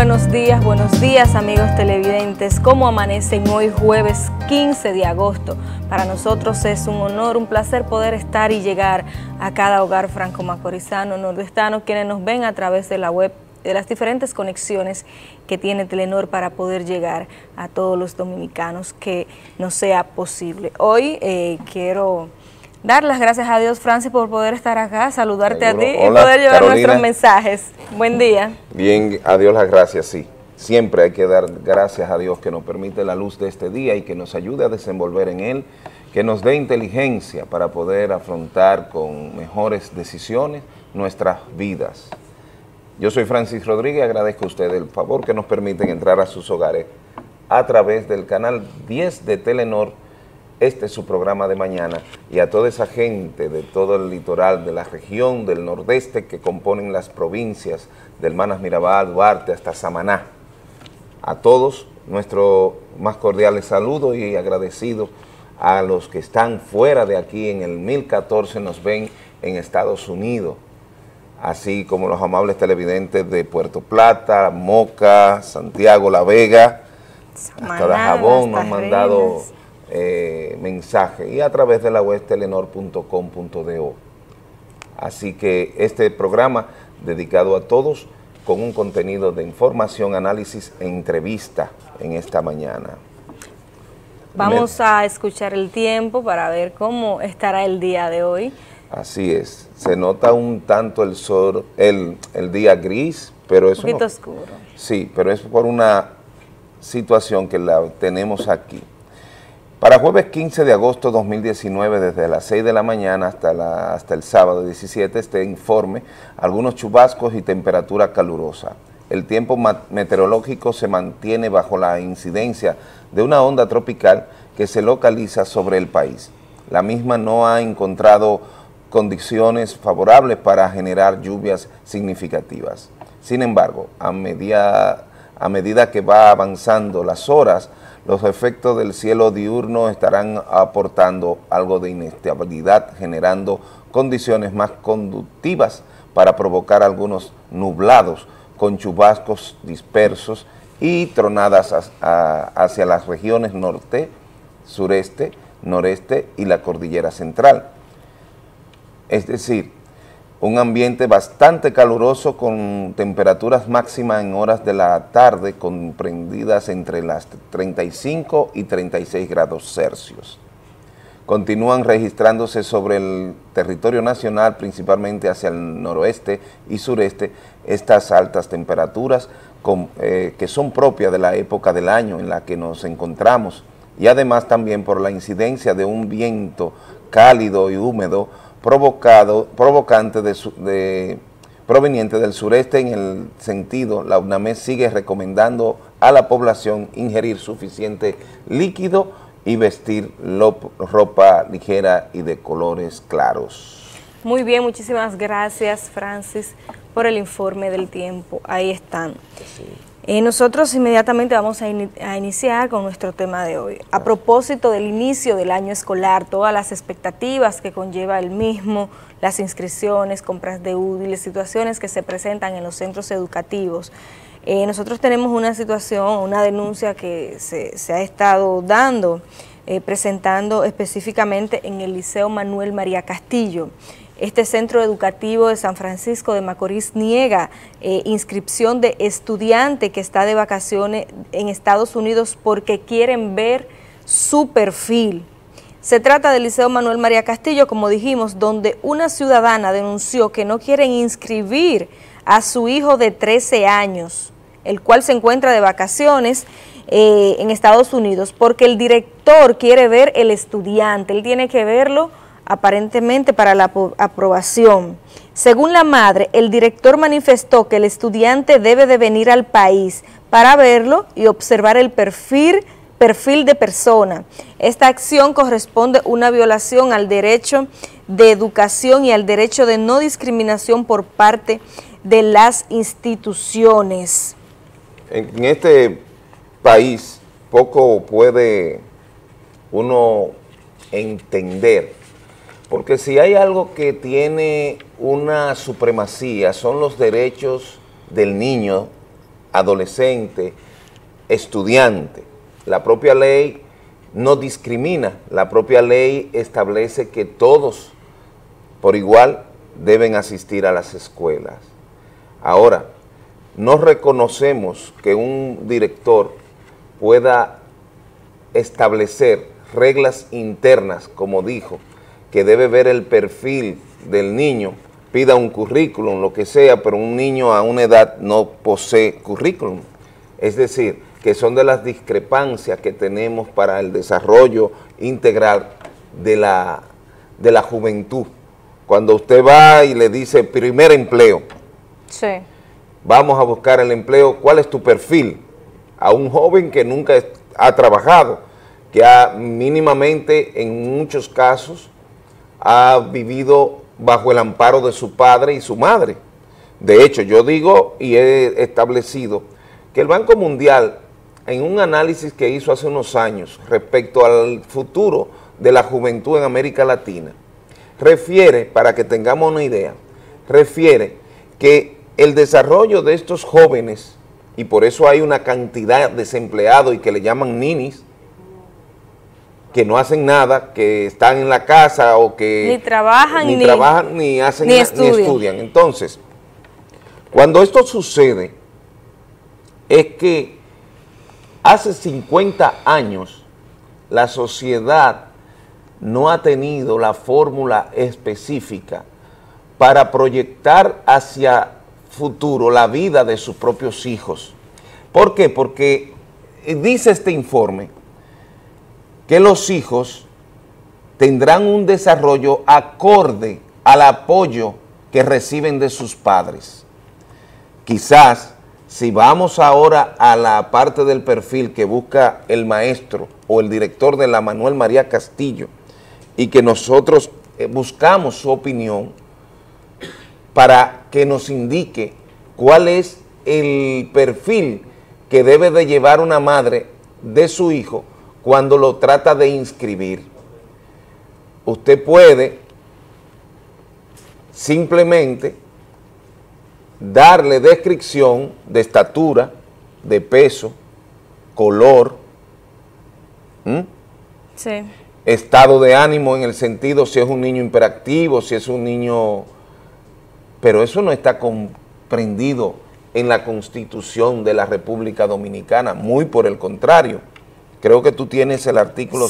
buenos días amigos televidentes. ¿Cómo amanecen hoy jueves 15 de agosto? Para nosotros es un honor, un placer poder estar y llegar a cada hogar franco-macorizano, nordestano, quienes nos ven a través de la web, de las diferentes conexiones que tiene Telenor para poder llegar a todos los dominicanos que nos sea posible. Hoy quiero dar las gracias a Dios, Francis, por poder estar acá, saludarte a ti y poder llevar nuestros mensajes. Buen día. Bien, a Dios las gracias, sí. Siempre hay que dar gracias a Dios que nos permite la luz de este día y que nos ayude a desenvolver en él, que nos dé inteligencia para poder afrontar con mejores decisiones nuestras vidas. Yo soy Francis Rodríguez, agradezco a ustedes el favor que nos permiten entrar a sus hogares a través del canal 10 de Telenor. Este es su programa de mañana, y a toda esa gente de todo el litoral, de la región del nordeste que componen las provincias del Manas Mirabal, Duarte hasta Samaná. A todos nuestro más cordiales saludos y agradecidos a los que están fuera de aquí en el 1014, nos ven en Estados Unidos, así como los amables televidentes de Puerto Plata, Moca, Santiago, La Vega, hasta Dajabón nos han mandado mensaje, y a través de la web telenor.com.do. Así que este programa dedicado a todos con un contenido de información, análisis e entrevista en esta mañana. Vamos a escuchar el tiempo para ver cómo estará el día de hoy. Así es, se nota un tanto el sol, el día gris, pero es un poquito oscuro. Sí, pero es por una situación que la tenemos aquí. Para jueves 15 de agosto 2019, desde las 6 de la mañana hasta el sábado 17, este informe, algunos chubascos y temperatura calurosa. El tiempo meteorológico se mantiene bajo la incidencia de una onda tropical que se localiza sobre el país. La misma no ha encontrado condiciones favorables para generar lluvias significativas. Sin embargo, a medida que va avanzando las horas, los efectos del cielo diurno estarán aportando algo de inestabilidad, generando condiciones más conductivas para provocar algunos nublados con chubascos dispersos y tronadas hacia las regiones norte, sureste, noreste y la cordillera central. Es decir, un ambiente bastante caluroso con temperaturas máximas en horas de la tarde comprendidas entre las 35 y 36 grados Celsius. Continúan registrándose sobre el territorio nacional, principalmente hacia el noroeste y sureste, estas altas temperaturas que son propias de la época del año en la que nos encontramos, y además también por la incidencia de un viento cálido y húmedo provocante proveniente del sureste. En el sentido, la UNAMED sigue recomendando a la población ingerir suficiente líquido y vestir ropa ligera y de colores claros. Muy bien, muchísimas gracias, Francis, por el informe del tiempo. Ahí están. Sí. Nosotros inmediatamente vamos a iniciar con nuestro tema de hoy. A propósito del inicio del año escolar, todas las expectativas que conlleva el mismo, las inscripciones, compras de útiles, situaciones que se presentan en los centros educativos. Nosotros tenemos una situación, una denuncia que se ha estado presentando específicamente en el Liceo Manuel María Castillo. Este centro educativo de San Francisco de Macorís niega inscripción de estudiante que está de vacaciones en Estados Unidos porque quieren ver su perfil. Se trata del Liceo Manuel María Castillo, como dijimos, donde una ciudadana denunció que no quieren inscribir a su hijo de 13 años, el cual se encuentra de vacaciones en Estados Unidos, porque el director quiere ver el estudiante, él tiene que verlo aparentemente para la aprobación. Según la madre, el director manifestó que el estudiante debe de venir al país para verlo y observar el perfil de persona. Esta acción corresponde a una violación al derecho de educación y al derecho de no discriminación por parte de las instituciones. En este país poco puede uno entender, porque si hay algo que tiene una supremacía son los derechos del niño adolescente, estudiante. La propia ley no discrimina, la propia ley establece que todos por igual deben asistir a las escuelas. Ahora, no reconocemos que un director pueda establecer reglas internas, como dijo, que debe ver el perfil del niño, pida un currículum, lo que sea, pero un niño a una edad no posee currículum. Es decir, que son de las discrepancias que tenemos para el desarrollo integral de la juventud. Cuando usted va y le dice primer empleo, sí, vamos a buscar el empleo, ¿cuál es tu perfil? A un joven que nunca ha trabajado, que mínimamente en muchos casos ha vivido bajo el amparo de su padre y su madre. De hecho, yo digo y he establecido que el Banco Mundial, en un análisis que hizo hace unos años respecto al futuro de la juventud en América Latina, refiere, para que tengamos una idea, refiere que el desarrollo de estos jóvenes, y por eso hay una cantidad de desempleados y que le llaman ninis, que no hacen nada, que están en la casa o que ni trabajan, ni estudian. Entonces, cuando esto sucede, es que hace 50 años la sociedad no ha tenido la fórmula específica para proyectar hacia futuro la vida de sus propios hijos. ¿Por qué? Porque dice este informe que los hijos tendrán un desarrollo acorde al apoyo que reciben de sus padres. Quizás, si vamos ahora a la parte del perfil que busca el maestro o el director de la Manuel María Castillo, y que nosotros buscamos su opinión para que nos indique cuál es el perfil que debe de llevar una madre de su hijo cuando lo trata de inscribir. Usted puede simplemente darle descripción de estatura, de peso, color, sí, estado de ánimo en el sentido si es un niño hiperactivo, si es un niño... Pero eso no está comprendido en la Constitución de la República Dominicana, muy por el contrario. Creo que tú tienes el artículo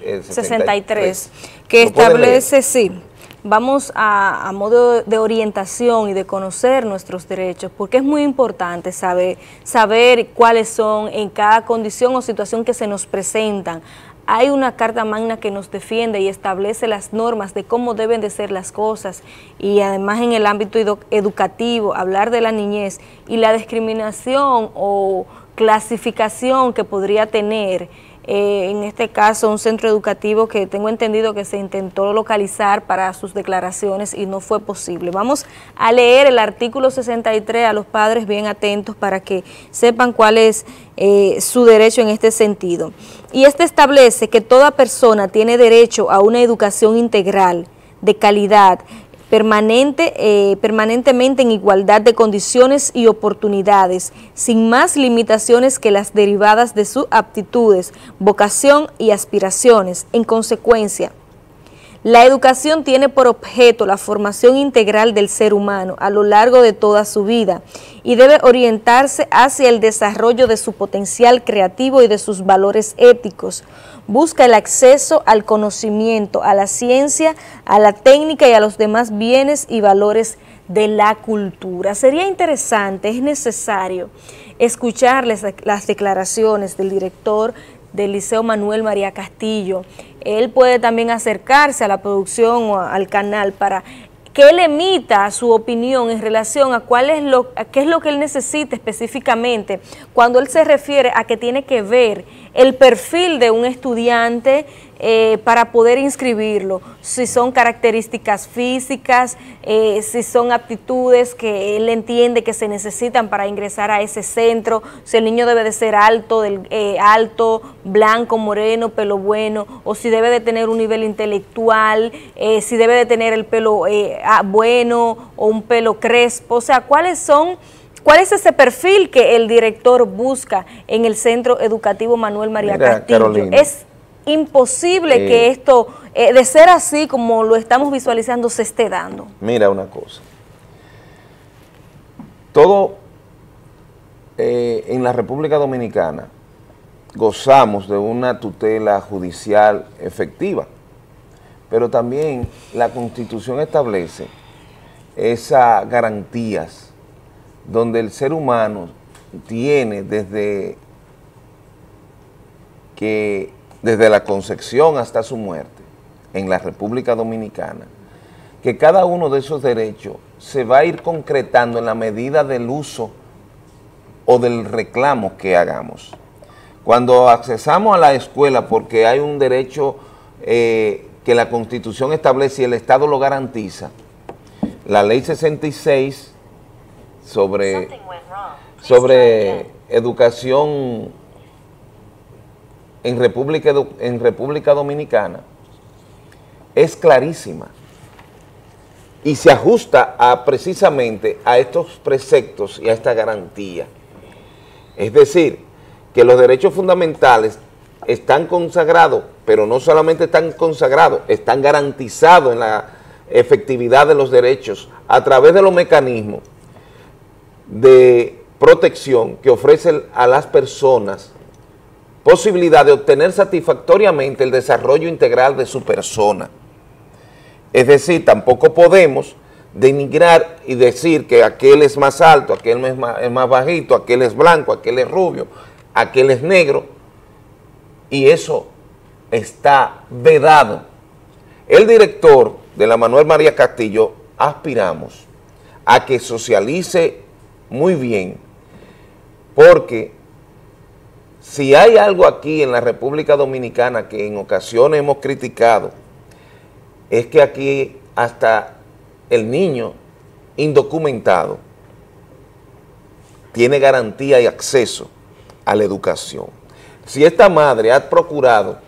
63, que establece, sí, vamos a modo de orientación y de conocer nuestros derechos, porque es muy importante saber cuáles son en cada condición o situación que se nos presentan. Hay una Carta Magna que nos defiende y establece las normas de cómo deben de ser las cosas, y además en el ámbito educativo, hablar de la niñez y la discriminación o clasificación que podría tener, en este caso un centro educativo que tengo entendido que se intentó localizar para sus declaraciones y no fue posible. Vamos a leer el artículo 63 a los padres bien atentos para que sepan cuál es su derecho en este sentido. Y este establece que toda persona tiene derecho a una educación integral, de calidad, permanentemente en igualdad de condiciones y oportunidades, sin más limitaciones que las derivadas de sus aptitudes, vocación y aspiraciones. En consecuencia, la educación tiene por objeto la formación integral del ser humano a lo largo de toda su vida y debe orientarse hacia el desarrollo de su potencial creativo y de sus valores éticos. Busca el acceso al conocimiento, a la ciencia, a la técnica y a los demás bienes y valores de la cultura. Sería interesante, es necesario escucharles las declaraciones del director del Liceo Manuel María Castillo. Él puede también acercarse a la producción o al canal para que él emita su opinión en relación a qué es lo que él necesita específicamente cuando él se refiere a que tiene que ver el perfil de un estudiante para poder inscribirlo, si son características físicas, si son aptitudes que él entiende que se necesitan para ingresar a ese centro, si el niño debe de ser alto, blanco, moreno, pelo bueno, o si debe de tener un nivel intelectual, si debe de tener el pelo bueno o un pelo crespo. O sea, ¿cuáles son ¿Cuál es ese perfil que el director busca en el Centro Educativo Manuel María Castillo? Carolina, es imposible que esto, de ser así como lo estamos visualizando, se esté dando. Mira una cosa. Todo en la República Dominicana gozamos de una tutela judicial efectiva, pero también la Constitución establece esas garantías donde el ser humano tiene desde la concepción hasta su muerte en la República Dominicana, que cada uno de esos derechos se va a ir concretando en la medida del uso o del reclamo que hagamos. Cuando accesamos a la escuela porque hay un derecho que la Constitución establece y el Estado lo garantiza, la Ley 66 sobre educación en República Dominicana es clarísima y se ajusta precisamente a estos preceptos y a esta garantía. Es decir, que los derechos fundamentales están consagrados, pero no solamente están consagrados, están garantizados en la efectividad de los derechos a través de los mecanismos de protección que ofrecen a las personas posibilidad de obtener satisfactoriamente el desarrollo integral de su persona. Es decir, tampoco podemos denigrar y decir que aquel es más alto, aquel es más bajito, aquel es blanco, aquel es rubio, aquel es negro, y eso está vedado. El director de la Manuel María Castillo aspiramos a que socialice muy bien, porque si hay algo aquí en la República Dominicana que en ocasiones hemos criticado, es que aquí hasta el niño indocumentado tiene garantía y acceso a la educación. Si esta madre ha procurado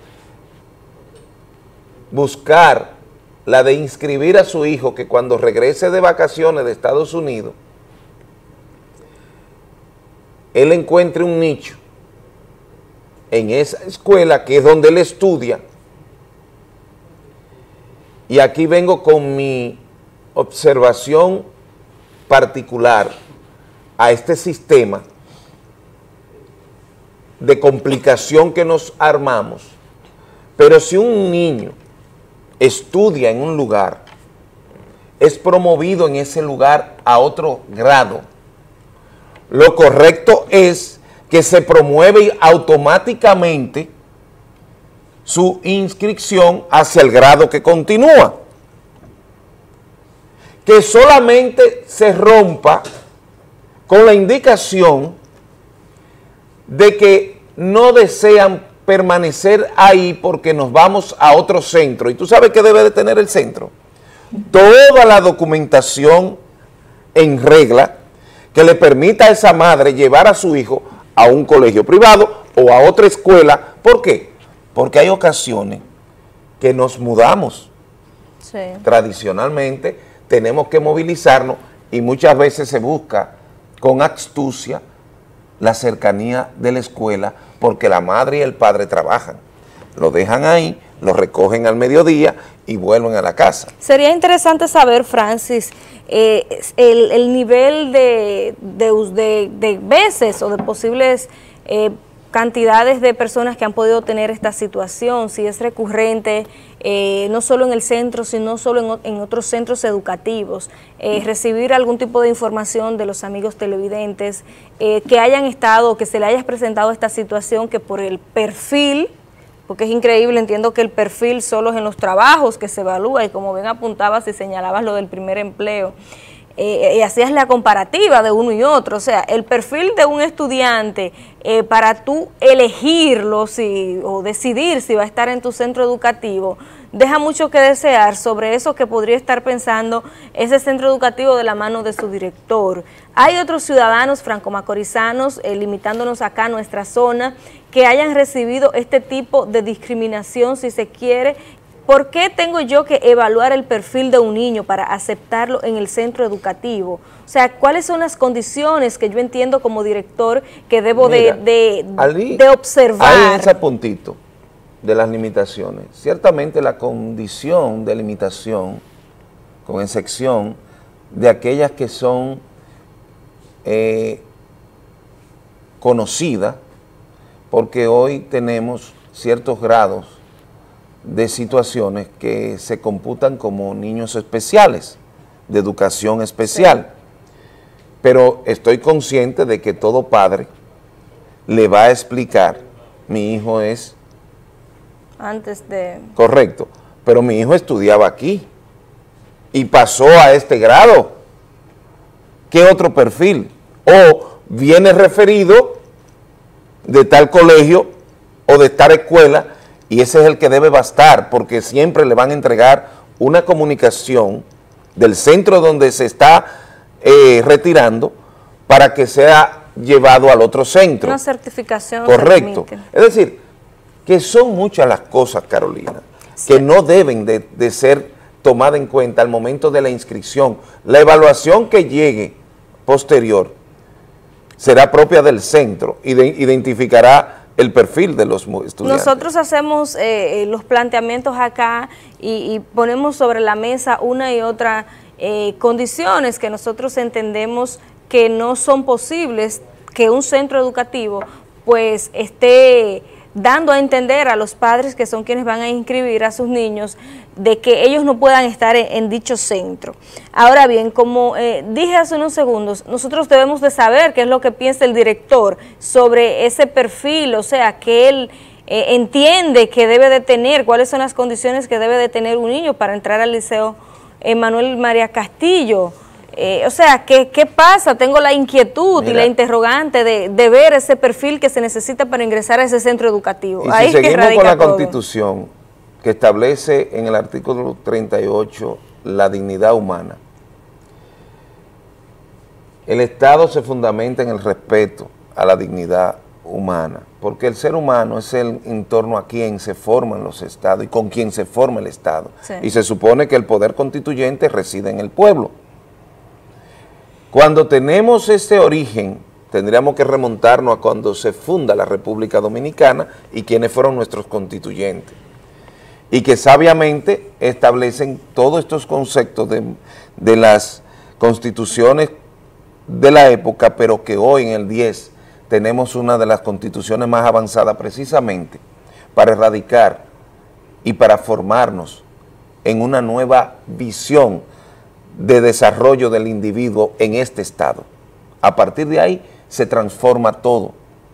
buscar la de inscribir a su hijo que cuando regrese de vacaciones de Estados Unidos, él encuentre un nicho en esa escuela que es donde él estudia, y aquí vengo con mi observación particular a este sistema de complicación que nos armamos, pero si un niño estudia en un lugar, es promovido en ese lugar a otro grado, lo correcto es que se promueve automáticamente su inscripción hacia el grado que continúa. Que solamente se rompa con la indicación de que no desean permanecer ahí porque nos vamos a otro centro. ¿Y tú sabes qué debe de tener el centro? Toda la documentación en regla que le permita a esa madre llevar a su hijo a un colegio privado o a otra escuela. ¿Por qué? Porque hay ocasiones que nos mudamos. Sí. Tradicionalmente tenemos que movilizarnos y muchas veces se busca con astucia la cercanía de la escuela porque la madre y el padre trabajan. Lo dejan ahí, lo recogen al mediodía y vuelven a la casa. Sería interesante saber, Francis, el nivel de veces o de posibles cantidades de personas que han podido tener esta situación, si es recurrente, no solo en el centro, sino solo en otros centros educativos, recibir algún tipo de información de los amigos televidentes que hayan estado, que se le haya presentado esta situación, que por el perfil, porque es increíble, entiendo que el perfil solo es en los trabajos que se evalúa, y como bien apuntabas y señalabas lo del primer empleo, y hacías la comparativa de uno y otro, o sea, el perfil de un estudiante para tú elegirlo o decidir si va a estar en tu centro educativo, deja mucho que desear sobre eso que podría estar pensando ese centro educativo de la mano de su director. Hay otros ciudadanos franco-macorizanos, limitándonos acá a nuestra zona, que hayan recibido este tipo de discriminación, si se quiere, ¿por qué tengo yo que evaluar el perfil de un niño para aceptarlo en el centro educativo? O sea, ¿cuáles son las condiciones que yo entiendo como director que debo de observar? Ahí en ese puntito de las limitaciones, ciertamente la condición de limitación, con excepción de aquellas que son conocidas, porque hoy tenemos ciertos grados de situaciones que se computan como niños especiales, de educación especial. Sí. Pero estoy consciente de que todo padre le va a explicar, mi hijo es... Antes de... Correcto, pero mi hijo estudiaba aquí y pasó a este grado. ¿Qué otro perfil? O viene referido de tal colegio o de tal escuela, y ese es el que debe bastar, porque siempre le van a entregar una comunicación del centro donde se está retirando para que sea llevado al otro centro. Una certificación. Correcto. Es decir, que son muchas las cosas, Carolina, sí, que no deben de ser tomadas en cuenta al momento de la inscripción. La evaluación que llegue posterior será propia del centro y identificará el perfil de los estudiantes. Nosotros hacemos los planteamientos acá y ponemos sobre la mesa una y otra condiciones que nosotros entendemos que no son posibles que un centro educativo pues esté dando a entender a los padres que son quienes van a inscribir a sus niños de que ellos no puedan estar en dicho centro. Ahora bien, como dije hace unos segundos, nosotros debemos de saber qué es lo que piensa el director sobre ese perfil, o sea, que él entiende que debe de tener, cuáles son las condiciones que debe de tener un niño para entrar al Liceo Manuel María Castillo. O sea, ¿qué pasa? Tengo la inquietud y la interrogante de ver ese perfil que se necesita para ingresar a ese centro educativo. Y si seguimos con la Constitución, que establece en el artículo 38 la dignidad humana, el Estado se fundamenta en el respeto a la dignidad humana, porque el ser humano es el entorno a quien se forman los estados y con quien se forma el Estado. Sí. Y se supone que el poder constituyente reside en el pueblo. Cuando tenemos ese origen, tendríamos que remontarnos a cuando se funda la República Dominicana y quienes fueron nuestros constituyentes, y que sabiamente establecen todos estos conceptos de las constituciones de la época, pero que hoy en el 10 tenemos una de las constituciones más avanzadas precisamente para erradicar y para formarnos en una nueva visión de desarrollo del individuo en este estado. A partir de ahí se transforma todo.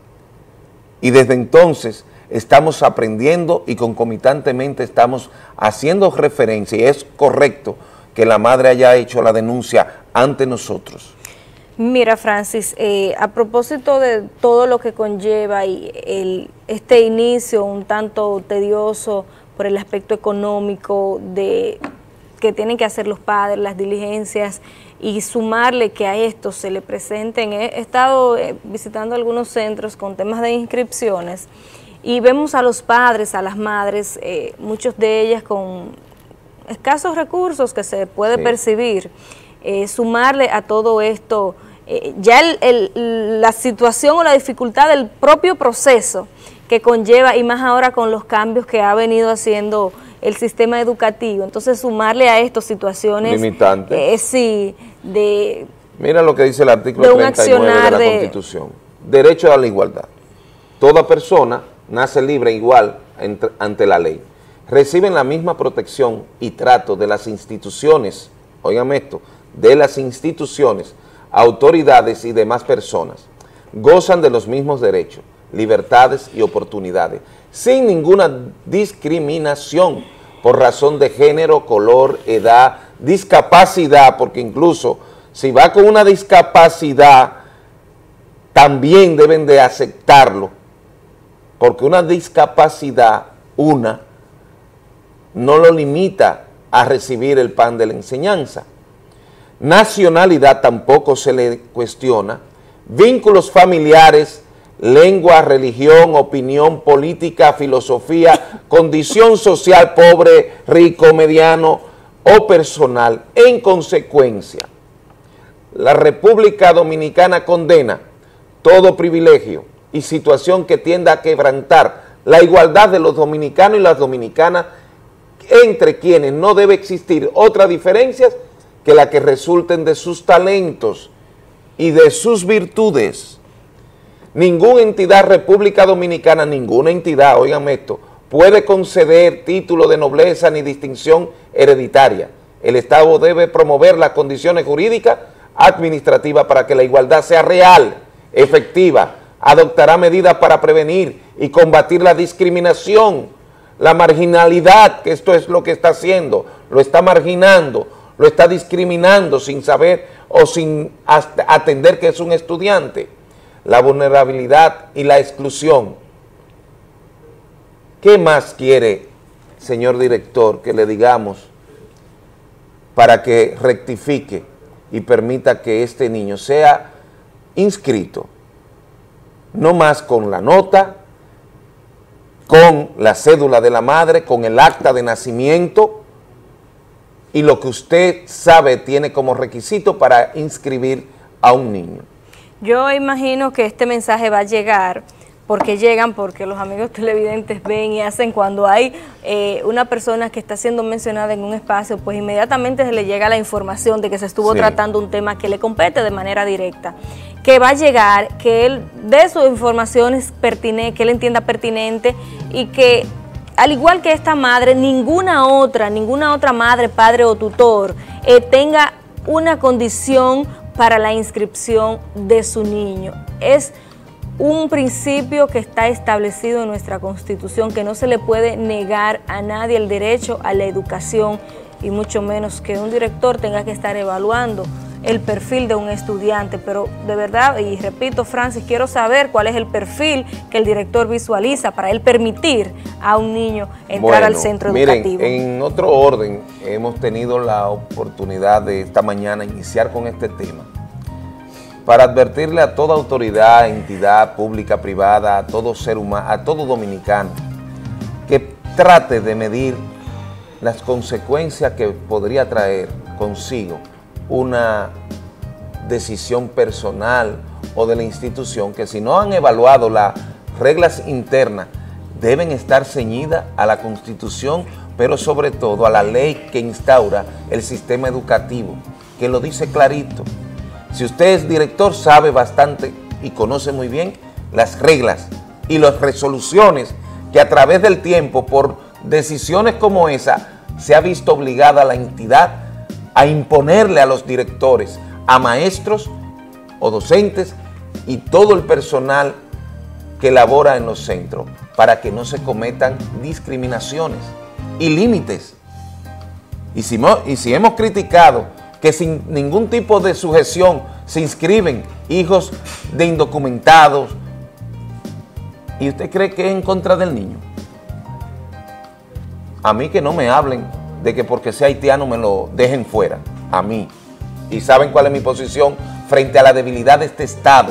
Y desde entonces estamos aprendiendo y concomitantemente estamos haciendo referencia, y es correcto que la madre haya hecho la denuncia ante nosotros. Mira, Francis, a propósito de todo lo que conlleva este inicio un tanto tedioso por el aspecto económico que tienen que hacer los padres, las diligencias, y sumarle que a esto se le presenten. He estado visitando algunos centros con temas de inscripciones y vemos a los padres, a las madres, muchos de ellas con escasos recursos que se puede percibir. Sumarle a todo esto ya la situación o la dificultad del propio proceso que conlleva, y más ahora con los cambios que ha venido haciendo el sistema educativo. Entonces, sumarle a esto situaciones limitantes. Sí, mira lo que dice el artículo 39 de la Constitución. Derecho a la igualdad. Toda persona nace libre e igual ante la ley. Reciben la misma protección y trato de las instituciones, oigan esto, de las instituciones, autoridades y demás personas. Gozan de los mismos derechos, libertades y oportunidades, sin ninguna discriminación por razón de género, color, edad, discapacidad, porque incluso si va con una discapacidad, también deben de aceptarlo, porque una discapacidad, no lo limita a recibir el pan de la enseñanza. Nacionalidad tampoco se le cuestiona, vínculos familiares lengua, religión, opinión política, filosofía, condición social, pobre, rico, mediano o personal. En consecuencia, la República Dominicana condena todo privilegio y situación que tienda a quebrantar la igualdad de los dominicanos y las dominicanas, entre quienes no debe existir otras diferencias que la que resulten de sus talentos y de sus virtudes. Ninguna entidad República Dominicana, ninguna entidad, oigan esto, puede conceder título de nobleza ni distinción hereditaria. El Estado debe promover las condiciones jurídicas administrativas para que la igualdad sea real, efectiva, adoptará medidas para prevenir y combatir la discriminación, la marginalidad, que esto es lo que está haciendo, lo está marginando, lo está discriminando sin saber o sin atender que es un estudiante, la vulnerabilidad y la exclusión. ¿Qué más quiere, señor director, que le digamos para que rectifique y permita que este niño sea inscrito, no más con la nota, con la cédula de la madre, con el acta de nacimiento y lo que usted sabe tiene como requisito para inscribir a un niño? Yo imagino que este mensaje va a llegar, porque los amigos televidentes ven y hacen cuando hay una persona que está siendo mencionada en un espacio, pues inmediatamente se le llega la información de que se estuvo tratando un tema que le compete de manera directa, que va a llegar, que él dé sus informaciones pertinentes, que él entienda pertinente y que al igual que esta madre, ninguna otra madre, padre o tutor tenga una condición para la inscripción de su niño. Es un principio que está establecido en nuestra Constitución, que no se le puede negar a nadie el derecho a la educación y mucho menos que un director tenga que estar evaluando el perfil de un estudiante. Pero de verdad, y repito, Francis, quiero saber cuál es el perfil que el director visualiza para él permitir a un niño entrar al centro educativo. En otro orden, hemos tenido la oportunidad de esta mañana iniciar con este tema para advertirle a toda autoridad, entidad pública, privada, a todo ser humano, a todo dominicano, que trate de medir las consecuencias que podría traer consigo una decisión personal o de la institución, que si no han evaluado las reglas internas, deben estar ceñidas a la Constitución, pero sobre todo a la ley que instaura el sistema educativo, que lo dice clarito. Si usted es director, sabe bastante y conoce muy bien las reglas y las resoluciones que a través del tiempo, por decisiones como esa, se ha visto obligada la entidad a imponerle a los directores, a maestros o docentes y todo el personal que labora en los centros, para que no se cometan discriminaciones y límites. Y si hemos criticado que sin ningún tipo de sujeción se inscriben hijos de indocumentados, ¿y usted cree que es en contra del niño? A mí que no me hablen de que porque sea haitiano me lo dejen fuera, a mí. Y saben cuál es mi posición frente a la debilidad de este Estado.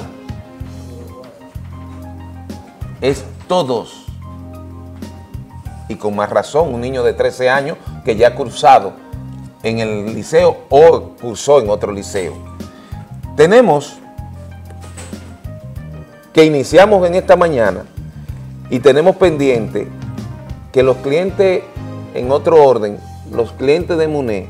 Es todos. Y con más razón, un niño de 13 años que ya ha cursado en el liceo o cursó en otro liceo. Tenemos que iniciamos en esta mañana y tenemos pendiente que los clientes, en otro orden, los clientes de MUNE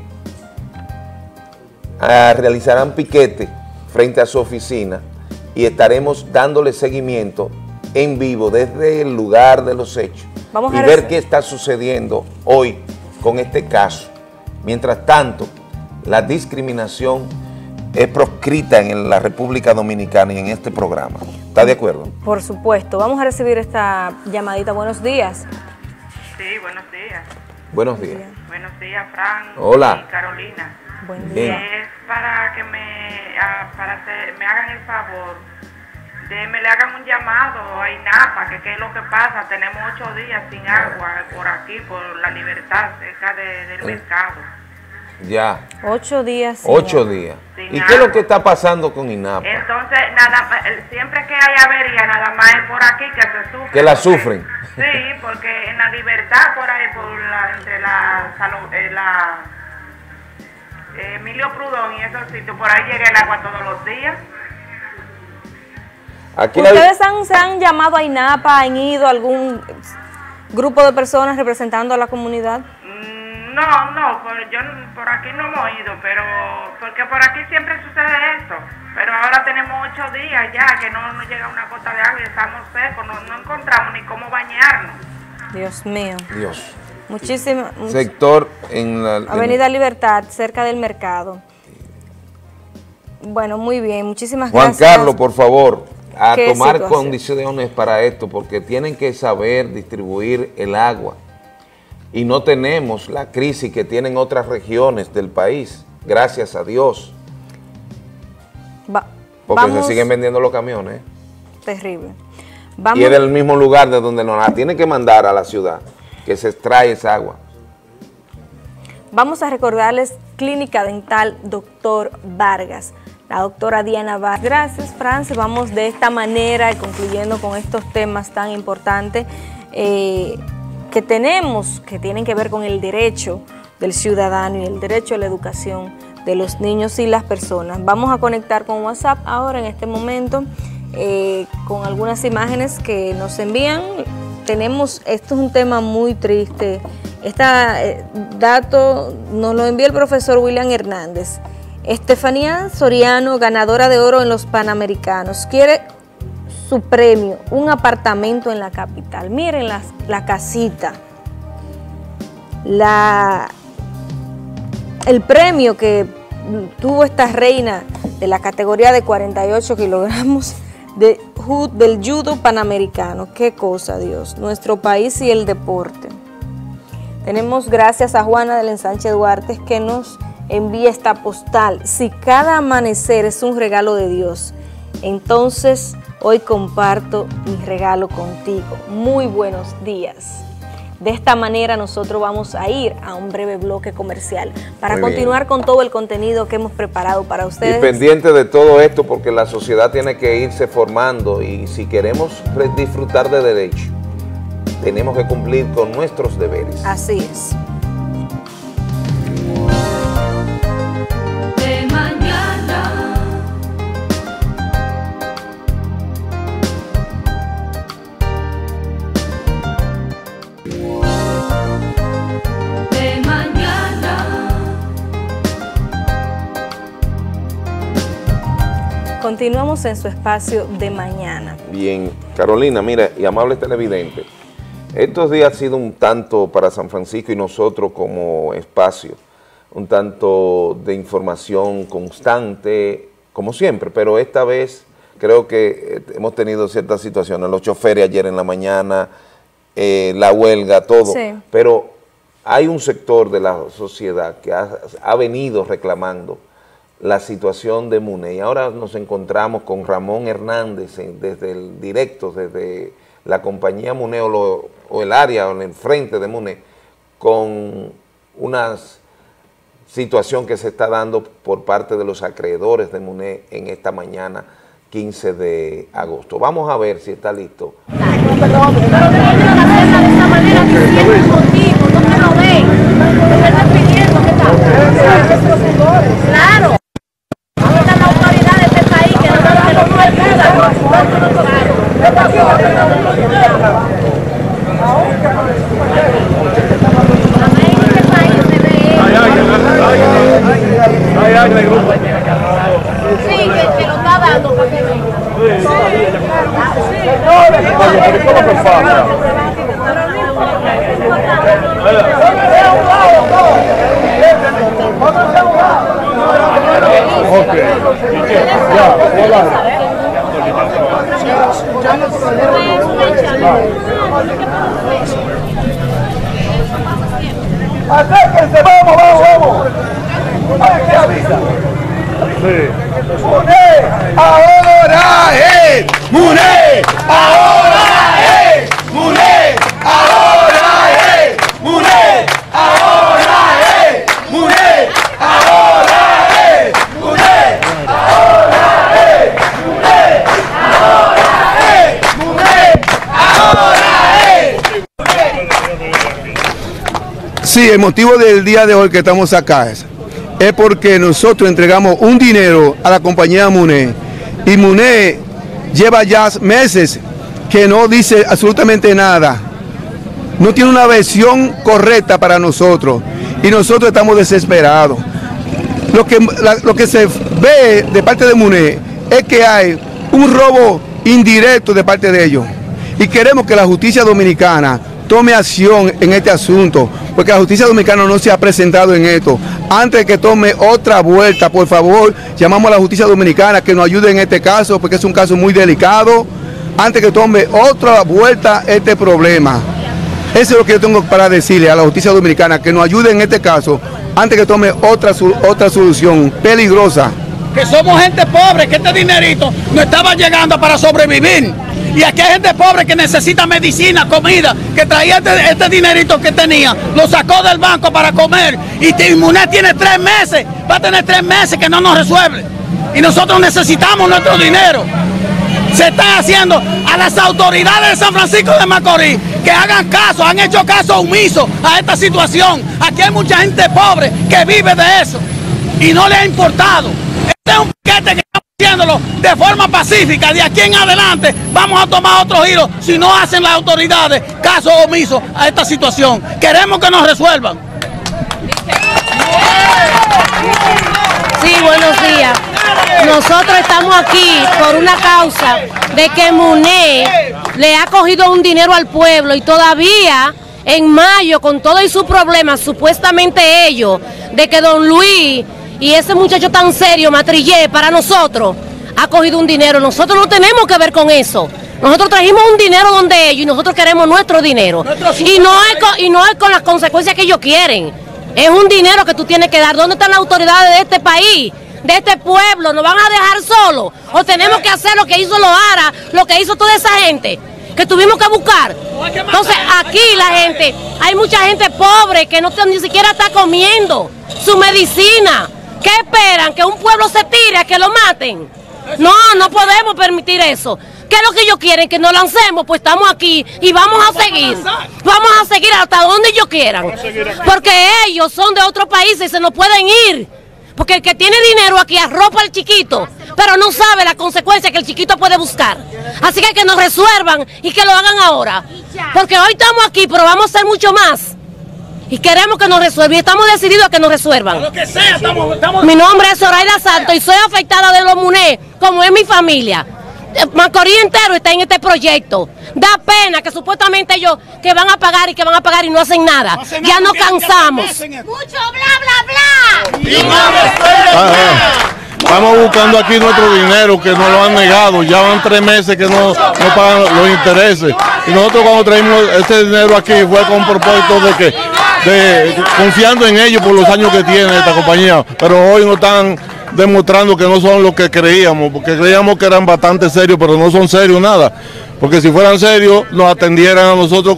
realizarán piquete frente a su oficina y estaremos dándole seguimiento en vivo desde el lugar de los hechos y ver qué está sucediendo hoy con este caso. Mientras tanto, la discriminación es proscrita en la República Dominicana y en este programa. ¿Está de acuerdo? Por supuesto. Vamos a recibir esta llamadita. Buenos días. Sí, buenos días. Buenos días. Buenos días, Fran. Hola. Y Carolina. Buen día. Es para que me hagan el favor me le hagan un llamado a INAPA, que qué es lo que pasa. Tenemos 8 días sin agua por aquí, por La Libertad, cerca del mercado. Ya. 8 días. 8 días. ¿Y qué es lo que está pasando con INAPA? Entonces, siempre que hay avería, nada más es por aquí que se sufre. Que la sufren. Sí, porque en la Libertad, por ahí, entre la Emilio Prudón y esos sitios, por ahí llega el agua todos los días. ¿Ustedes se han llamado a INAPA, han ido a algún grupo de personas representando a la comunidad? No, yo por aquí no hemos ido, pero porque por aquí siempre sucede esto. Pero ahora tenemos 8 días ya que no nos llega una gota de agua y estamos secos, no encontramos ni cómo bañarnos. Dios mío. Dios. Muchísimo. Sector en la Avenida Libertad, cerca del mercado. Bueno, muy bien, muchísimas gracias. Juan Carlos, por favor, a tomar condiciones para esto, porque tienen que saber distribuir el agua. Y no tenemos la crisis que tienen otras regiones del país, gracias a Dios. Porque se siguen vendiendo los camiones. Terrible. Y es del mismo lugar de donde nos la tienen que mandar a la ciudad, que se extrae esa agua. Vamos a recordarles Clínica Dental Dr. Vargas, la doctora Diana Vargas. Gracias, Francis. Vamos de esta manera y concluyendo con estos temas tan importantes que tenemos, que tienen que ver con el derecho del ciudadano y el derecho a la educación de los niños y las personas. Vamos a conectar con WhatsApp ahora en este momento con algunas imágenes que nos envían. Esto es un tema muy triste. Este dato nos lo envió el profesor William Hernández. Estefanía Soriano, ganadora de oro en los Panamericanos, quiere su premio, un apartamento en la capital. Miren la casita, el premio que tuvo esta reina de la categoría de 48 kilogramos del judo panamericano. Qué cosa, Dios, nuestro país y el deporte. Tenemos gracias a Juana del Ensanche Duarte que nos envía esta postal. Si cada amanecer es un regalo de Dios, entonces hoy comparto mi regalo contigo. Muy buenos días. De esta manera nosotros vamos a ir a un breve bloque comercial para continuar con todo el contenido que hemos preparado para ustedes. Y pendiente de todo esto porque la sociedad tiene que irse formando y si queremos disfrutar de derecho, tenemos que cumplir con nuestros deberes. Así es. Continuamos en su espacio de mañana. Bien, Carolina, mira, y amable televidente, estos días ha sido un tanto para San Francisco y nosotros como espacio, un tanto de información constante, como siempre, pero esta vez creo que hemos tenido ciertas situaciones, los choferes ayer en la mañana, la huelga, todo, sí. Pero hay un sector de la sociedad que ha venido reclamando la situación de MUNE y ahora nos encontramos con Ramón Hernández desde el directo, desde la compañía MUNE o el área o en el frente de MUNE con una situación que se está dando por parte de los acreedores de MUNE en esta mañana 15 de agosto. Vamos a ver si está listo. Claro. La autoridad de este país que no ayuda. Sí, que lo está dando para que venga. Acérquense, vamos. ¿Qué avisa? MUNE, ahora es. MUNE, ahora es. MUNE, ahora es. MUNE, ahora es. MUNE, Sí, el motivo del día de hoy que estamos acá es porque nosotros entregamos un dinero a la compañía MUNE y MUNE lleva ya meses que no dice absolutamente nada. No tiene una versión correcta para nosotros y nosotros estamos desesperados. Lo que se ve de parte de MUNE es que hay un robo indirecto de parte de ellos y queremos que la justicia dominicana tome acción en este asunto, porque la justicia dominicana no se ha presentado en esto. Antes de que tome otra vuelta, por favor, llamamos a la justicia dominicana que nos ayude en este caso, porque es un caso muy delicado, antes que tome otra vuelta este problema. Eso es lo que yo tengo para decirle a la justicia dominicana, que nos ayude en este caso, antes que tome otra solución peligrosa. Que somos gente pobre, que este dinerito no estaba llegando para sobrevivir. Y aquí hay gente pobre que necesita medicina, comida, que traía este dinerito que tenía, lo sacó del banco para comer. Y MUNE tiene 3 meses, va a tener 3 meses que no nos resuelve. Y nosotros necesitamos nuestro dinero. Se está haciendo a las autoridades de San Francisco de Macorís que hagan caso, han hecho caso omiso a esta situación. Aquí hay mucha gente pobre que vive de eso y no le ha importado. Este es un piquete que estamos haciéndolo de forma pacífica. De aquí en adelante vamos a tomar otro giro si no hacen las autoridades caso omiso a esta situación. Queremos que nos resuelvan. Sí, buenos días. Nosotros estamos aquí por una causa de que MUNE le ha cogido un dinero al pueblo y todavía en mayo, con todo y sus problemas, supuestamente ellos, de que don Luis y ese muchacho tan serio, Matrillé, para nosotros, ha cogido un dinero. Nosotros no tenemos que ver con eso. Nosotros trajimos un dinero donde ellos y nosotros queremos nuestro dinero. Y no es con las consecuencias que ellos quieren. Es un dinero que tú tienes que dar. ¿Dónde están las autoridades de este país, de este pueblo? ¿Nos van a dejar solos? ¿O tenemos que hacer lo que hizo Loara, lo que hizo toda esa gente que tuvimos que buscar? Entonces aquí la gente, hay mucha gente pobre que ni siquiera está comiendo su medicina. ¿Qué esperan? ¿Que un pueblo se tire a que lo maten? No, no podemos permitir eso. ¿Qué es lo que ellos quieren? Que nos lancemos, pues estamos aquí y vamos a seguir. Vamos a seguir hasta donde ellos quieran. Porque ellos son de otros países y se nos pueden ir. Porque el que tiene dinero aquí arropa al chiquito, pero no sabe la consecuencia que el chiquito puede buscar. Así que nos resuelvan y que lo hagan ahora. Porque hoy estamos aquí, pero vamos a hacer mucho más. Y queremos que nos resuelvan y estamos decididos a que nos resuelvan. Lo que sea, Mi nombre es Zoraida Santos y soy afectada de los MUNE, como es mi familia. Macorís entero está en este proyecto. Da pena que supuestamente ellos que van a pagar y no hacen nada. Ya nos cansamos. Mucho bla, bla, bla. Y no Estamos buscando aquí nuestro dinero que nos lo han negado. Ya van 3 meses que no pagan los intereses. Y nosotros cuando traímos este dinero aquí fue con propósito de confiando en ellos por los años que tiene esta compañía. Pero hoy nos están demostrando que no son lo que creíamos, porque creíamos que eran bastante serios, pero no son serios nada. Porque si fueran serios nos atendieran a nosotros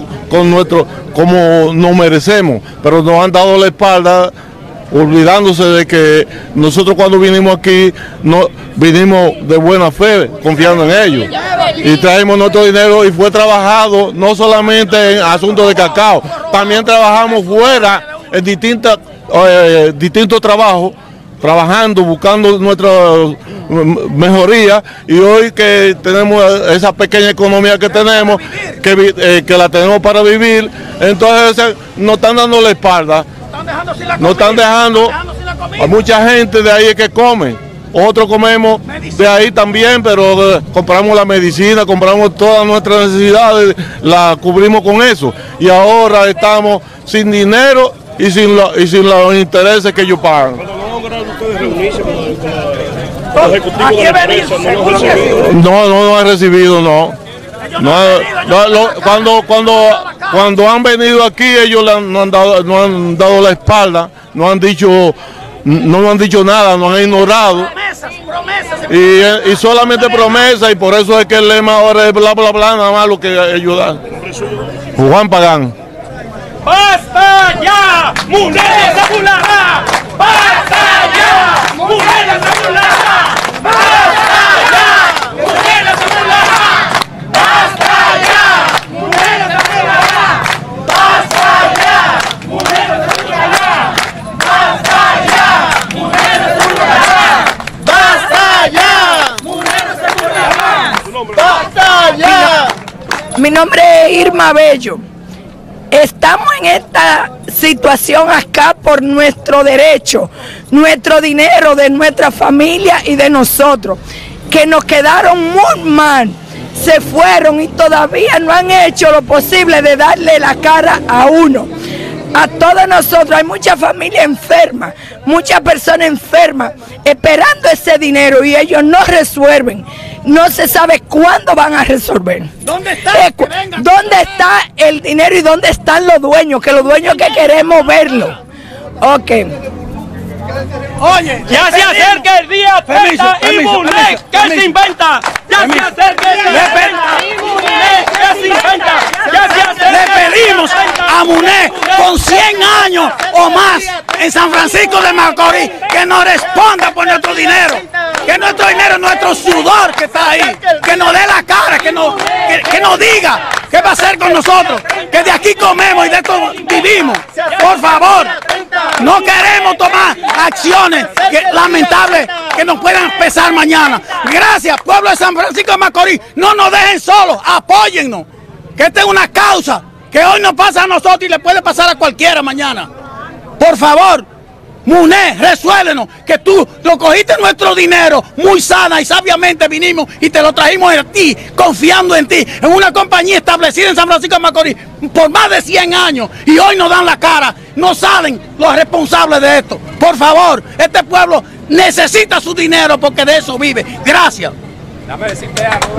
como nos merecemos, pero nos han dado la espalda, olvidándose de que nosotros cuando vinimos aquí vinimos de buena fe, confiando en ellos. Y traímos nuestro dinero y fue trabajado no solamente en asuntos de cacao, también trabajamos fuera en distintos trabajos, trabajando, buscando nuestra mejoría, y hoy que tenemos esa pequeña economía que tenemos, que la tenemos para vivir, entonces nos están dando la espalda, nos están dejando a mucha gente de ahí que come, otros comemos de ahí también, pero compramos la medicina, compramos todas nuestras necesidades, la cubrimos con eso, y ahora estamos sin dinero y sin los intereses que ellos pagan. No he recibido, no. Cuando han venido aquí ellos no han dado la espalda, no han dicho nada, nos han ignorado. Y solamente promesas, y por eso es que el lema ahora es bla bla bla, nada más lo que ayuda. Juan Pagán. ¡Basta ya! ¡MUNE desabulará! ¡Basta ya! ¡MUNE desabulará! ¡Basta ya! ¡MUNE desabulará! ¡Basta ya! ¡MUNE desabulará! ¡Basta ya! ¡MUNE desabulará! Mi nombre es Irma Bello. Estamos en esta situación acá por nuestro derecho, nuestro dinero de nuestra familia y de nosotros, que nos quedaron muy mal. Se fueron y todavía no han hecho lo posible de darle la cara a uno. A todos nosotros, hay mucha familia enferma, muchas personas enfermas, esperando ese dinero y ellos no resuelven. No se sabe cuándo van a resolver. ¿Dónde está? ¿Dónde está el dinero y dónde están los dueños? Que los dueños que queremos verlo. Ok. Oye, ya se acerca el día 30 y MUNE, ¿qué se inventa? Ya se acerca el día 30 y MUNE, ¿qué se inventa? Ya se acerca. Le pedimos a MUNE con 100 años o más en San Francisco de Macorís que nos responda por nuestro dinero. Que nuestro dinero, nuestro sudor que está ahí, que nos dé la cara, que nos diga qué va a hacer con nosotros, que de aquí comemos y de esto vivimos. Por favor, no queremos tomar acciones lamentables que nos puedan pesar mañana. Gracias, pueblo de San Francisco de Macorís, no nos dejen solos, apóyennos, que esta es una causa que hoy nos pasa a nosotros y le puede pasar a cualquiera mañana. Por favor, MUNE, resuélvenos, que tú lo cogiste nuestro dinero muy sana y sabiamente vinimos y te lo trajimos a ti, confiando en ti, en una compañía establecida en San Francisco de Macorís por más de 100 años y hoy nos dan la cara, no salen los responsables de esto. Por favor, este pueblo necesita su dinero porque de eso vive. Gracias. Dame decirte algo.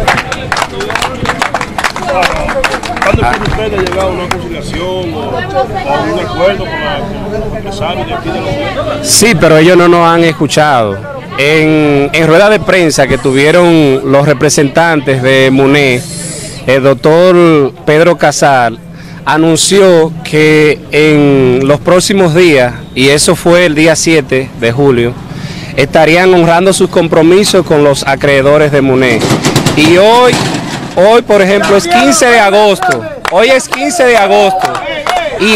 ¿Cuándo puede usted llegar a una conciliación o a un acuerdo con los empresarios de aquí de la ciudad? Sí, pero ellos no nos han escuchado. En rueda de prensa que tuvieron los representantes de MUNE, el doctor Pedro Casal anunció que en los próximos días, y eso fue el día 7 de julio, estarían honrando sus compromisos con los acreedores de MUNE. Y hoy, por ejemplo, es 15 de agosto. Hoy es 15 de agosto. Y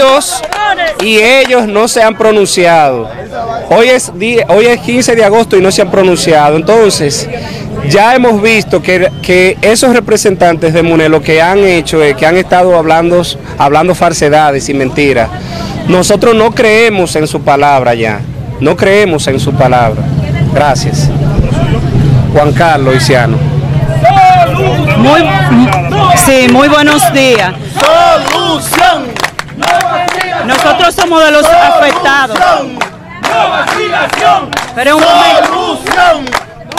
ellos no se han pronunciado. Hoy es 15 de agosto y no se han pronunciado. Entonces, ya hemos visto que esos representantes de MUNE lo que han hecho es que han estado hablando falsedades y mentiras. Nosotros no creemos en su palabra ya. No creemos en su palabra. Gracias. Juan Carlos Isiano. Muy buenos días. Solución. Nosotros somos de los afectados. Pero un momento.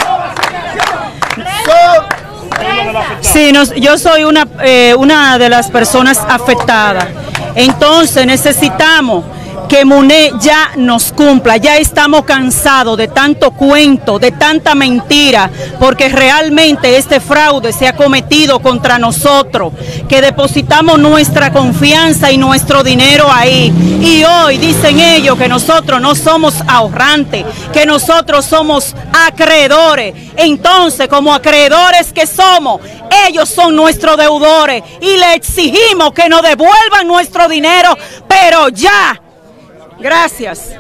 Sí, yo soy una de las personas afectadas. Entonces necesitamos que MUNE ya nos cumpla. Ya estamos cansados de tanto cuento, de tanta mentira, porque realmente este fraude se ha cometido contra nosotros, que depositamos nuestra confianza y nuestro dinero ahí. Y hoy dicen ellos que nosotros no somos ahorrantes, que nosotros somos acreedores. Entonces, como acreedores que somos, ellos son nuestros deudores y le exigimos que nos devuelvan nuestro dinero, pero ya. Gracias.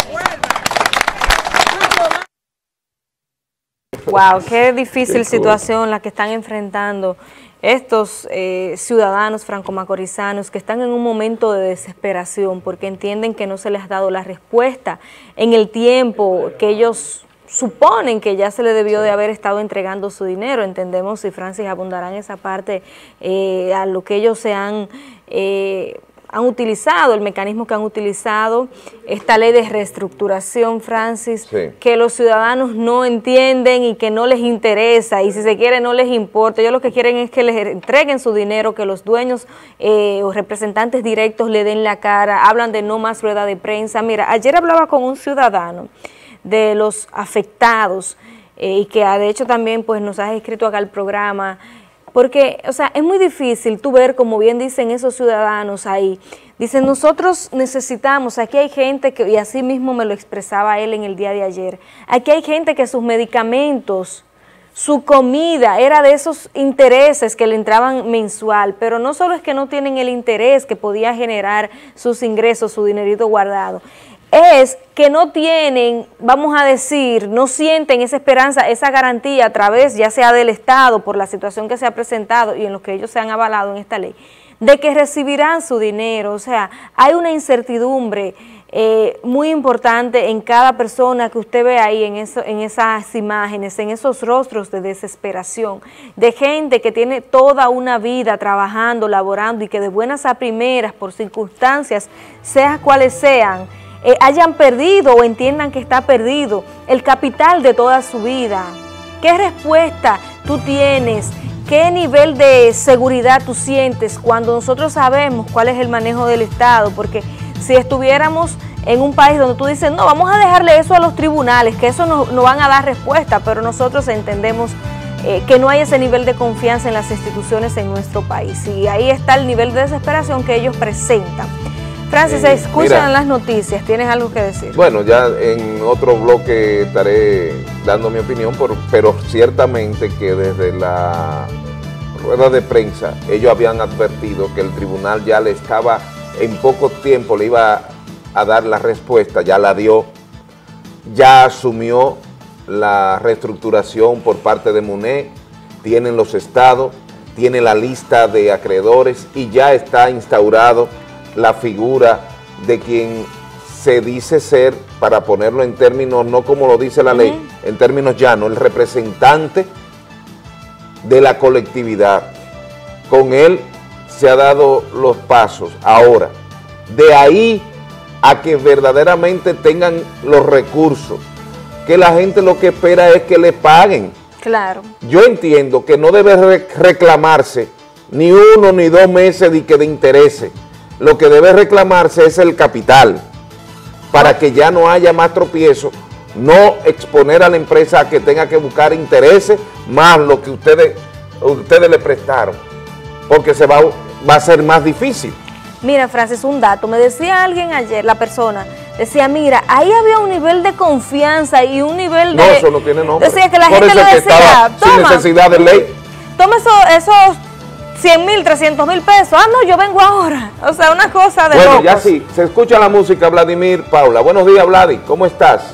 Wow, qué difícil situación la que están enfrentando estos ciudadanos franco-macorizanos que están en un momento de desesperación porque entienden que no se les ha dado la respuesta en el tiempo que ellos suponen que ya se le debió de haber estado entregando su dinero. Entendemos, y Francis abundará en esa parte, a lo que ellos se han utilizado, el mecanismo que han utilizado, esta ley de reestructuración, Francis, sí, que los ciudadanos no entienden y que no les interesa, y si se quiere no les importa. Ellos lo que quieren es que les entreguen su dinero, que los dueños o representantes directos le den la cara, hablan de no más rueda de prensa. Mira, ayer hablaba con un ciudadano de los afectados y que de hecho también pues nos has escrito acá al programa, porque, o sea, es muy difícil tú ver, como bien dicen esos ciudadanos ahí, dicen, nosotros necesitamos, aquí hay gente que, y así mismo me lo expresaba él en el día de ayer, aquí hay gente que sus medicamentos, su comida, era de esos intereses que le entraban mensual, pero no solo es que no tienen el interés que podía generar sus ingresos, su dinerito guardado, es que no tienen, vamos a decir, no sienten esa esperanza, esa garantía a través ya sea del Estado por la situación que se ha presentado y en lo que ellos se han avalado en esta ley, de que recibirán su dinero. O sea, hay una incertidumbre muy importante en cada persona que usted ve ahí en esas imágenes, en esos rostros de desesperación, de gente que tiene toda una vida trabajando, laborando y que de buenas a primeras, por circunstancias, sean cuales sean, hayan perdido o entiendan que está perdido el capital de toda su vida. ¿Qué respuesta tú tienes? ¿Qué nivel de seguridad tú sientes cuando nosotros sabemos cuál es el manejo del Estado? Porque si estuviéramos en un país donde tú dices, no, vamos a dejarle eso a los tribunales, que eso no van a dar respuesta, pero nosotros entendemos que no hay ese nivel de confianza en las instituciones en nuestro país. Y ahí está el nivel de desesperación que ellos presentan. Francis, se escuchan las noticias, ¿tienes algo que decir? Bueno, ya en otro bloque estaré dando mi opinión, pero ciertamente que desde la rueda de prensa ellos habían advertido que el tribunal ya le estaba, en poco tiempo le iba a dar la respuesta, ya la dio, ya asumió la reestructuración por parte de MUNE, tienen los estados, tiene la lista de acreedores y ya está instaurado la figura de quien se dice ser, para ponerlo en términos, no como lo dice la ley, en términos llanos, el representante de la colectividad. Con él se ha dado los pasos. Ahora, de ahí a que verdaderamente tengan los recursos, que la gente lo que espera es que le paguen. Claro. Yo entiendo que no debe reclamarse ni 1 ni 2 meses de intereses. Lo que debe reclamarse es el capital, para que ya no haya más tropiezos, no exponer a la empresa a que tenga que buscar intereses más lo que ustedes le prestaron, porque se va a ser más difícil. Mira, Francis, un dato, me decía alguien ayer, la persona, decía, mira, ahí había un nivel de confianza y un nivel de... No, eso no tiene nombre. Decía que la gente le decía, toma, sin necesidad de ley. Toma esos 100,000, 300,000 pesos. Ah, no, yo vengo ahora. O sea, una cosa de Bueno, locos. ya sí, se escucha la música, Vladimir, Paula. Buenos días, Vladi, ¿cómo estás?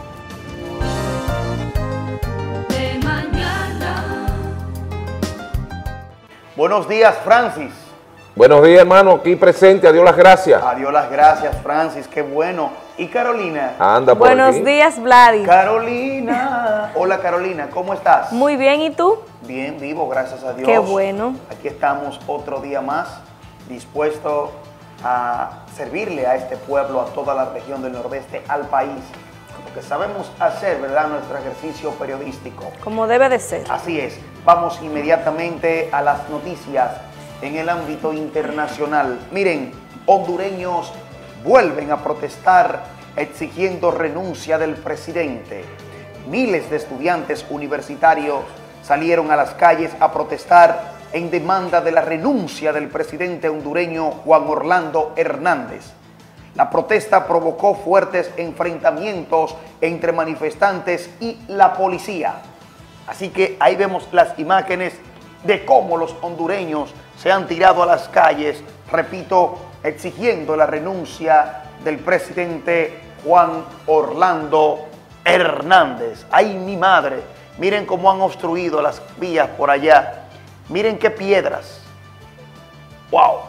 Buenos días, Francis. Buenos días, hermano, aquí presente, adiós las gracias. Adiós las gracias, Francis, qué bueno. ¿Y Carolina? Anda por Buenos aquí. días, Vladi. Carolina. Hola, Carolina, ¿cómo estás? Muy bien, ¿y tú? Bien, vivo, gracias a Dios. Qué bueno. Aquí estamos otro día más, dispuesto a servirle a este pueblo, a toda la región del Nordeste, al país, lo que sabemos hacer, ¿verdad? Nuestro ejercicio periodístico. Como debe de ser. Así es. Vamos inmediatamente a las noticias en el ámbito internacional. Miren, hondureños vuelven a protestar exigiendo renuncia del presidente. Miles de estudiantes universitarios salieron a las calles a protestar en demanda de la renuncia del presidente hondureño Juan Orlando Hernández. La protesta provocó fuertes enfrentamientos entre manifestantes y la policía. Así que ahí vemos las imágenes de cómo los hondureños se han tirado a las calles, repito, exigiendo la renuncia del presidente Juan Orlando Hernández. ¡Ay, mi madre! Miren cómo han obstruido las vías por allá. Miren qué piedras. ¡Wow!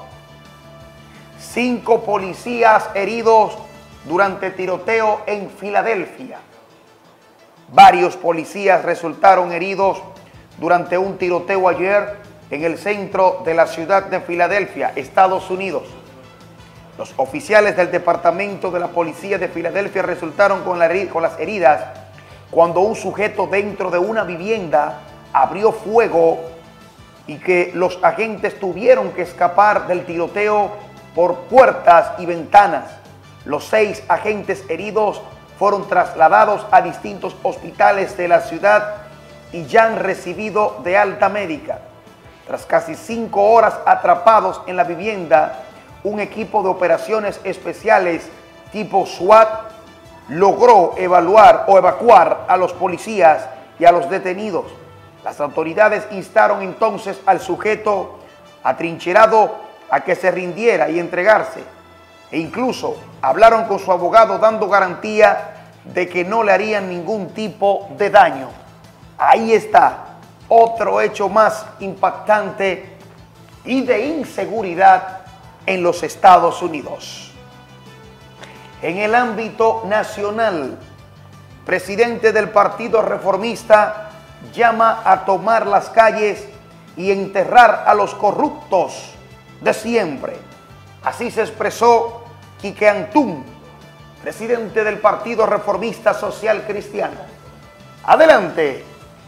5 policías heridos durante tiroteo en Filadelfia. Varios policías resultaron heridos durante un tiroteo ayer en el centro de la ciudad de Filadelfia, Estados Unidos. Los oficiales del Departamento de la Policía de Filadelfia resultaron con las heridas cuando un sujeto dentro de una vivienda abrió fuego y que los agentes tuvieron que escapar del tiroteo por puertas y ventanas. Los 6 agentes heridos fueron trasladados a distintos hospitales de la ciudad y ya han recibido de alta médica. Tras casi 5 horas atrapados en la vivienda, un equipo de operaciones especiales tipo SWAT logró evacuar a los policías y a los detenidos. Las autoridades instaron entonces al sujeto atrincherado a que se rindiera y entregarse. e incluso hablaron con su abogado dando garantía de que no le harían ningún tipo de daño. Ahí está otro hecho más impactante y de inseguridad en los Estados Unidos. En el ámbito nacional, presidente del Partido Reformista llama a tomar las calles y enterrar a los corruptos de siempre. Así se expresó Quique Antún, presidente del Partido Reformista Social Cristiano. Adelante.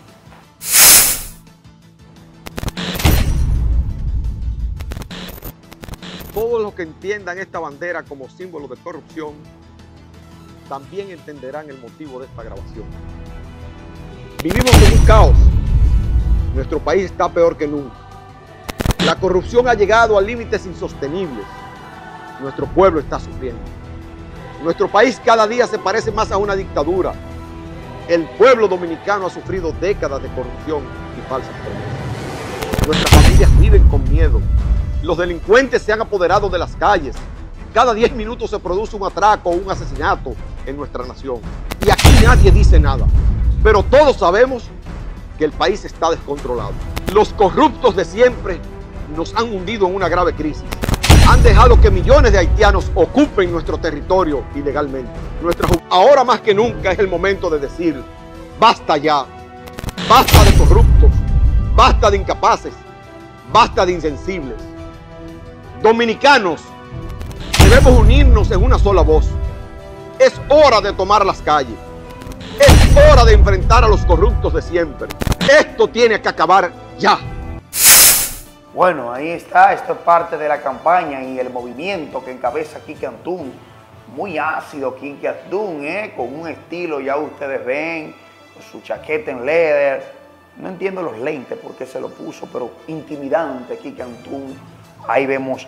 Todos los que entiendan esta bandera como símbolo de corrupción también entenderán el motivo de esta grabación. Vivimos en un caos. Nuestro país está peor que nunca. La corrupción ha llegado a límites insostenibles. Nuestro pueblo está sufriendo. Nuestro país cada día se parece más a una dictadura. El pueblo dominicano ha sufrido décadas de corrupción y falsas promesas. Nuestras familias viven con miedo. Los delincuentes se han apoderado de las calles. Cada 10 minutos se produce un atraco o un asesinato en nuestra nación. Y aquí nadie dice nada. Pero todos sabemos que el país está descontrolado. Los corruptos de siempre nos han hundido en una grave crisis. Han dejado que millones de haitianos ocupen nuestro territorio ilegalmente. Ahora más que nunca es el momento de decir, basta ya. Basta de corruptos. Basta de incapaces. Basta de insensibles. Dominicanos, debemos unirnos en una sola voz. Es hora de tomar las calles. Es hora de enfrentar a los corruptos de siempre. Esto tiene que acabar ya. Bueno, ahí está. Esto es parte de la campaña y el movimiento que encabeza Quique Antún. Muy ácido Quique Antún, con un estilo, ya ustedes ven, con su chaqueta en leather. No entiendo los lentes por qué se lo puso, pero intimidante Quique Antún. Ahí vemos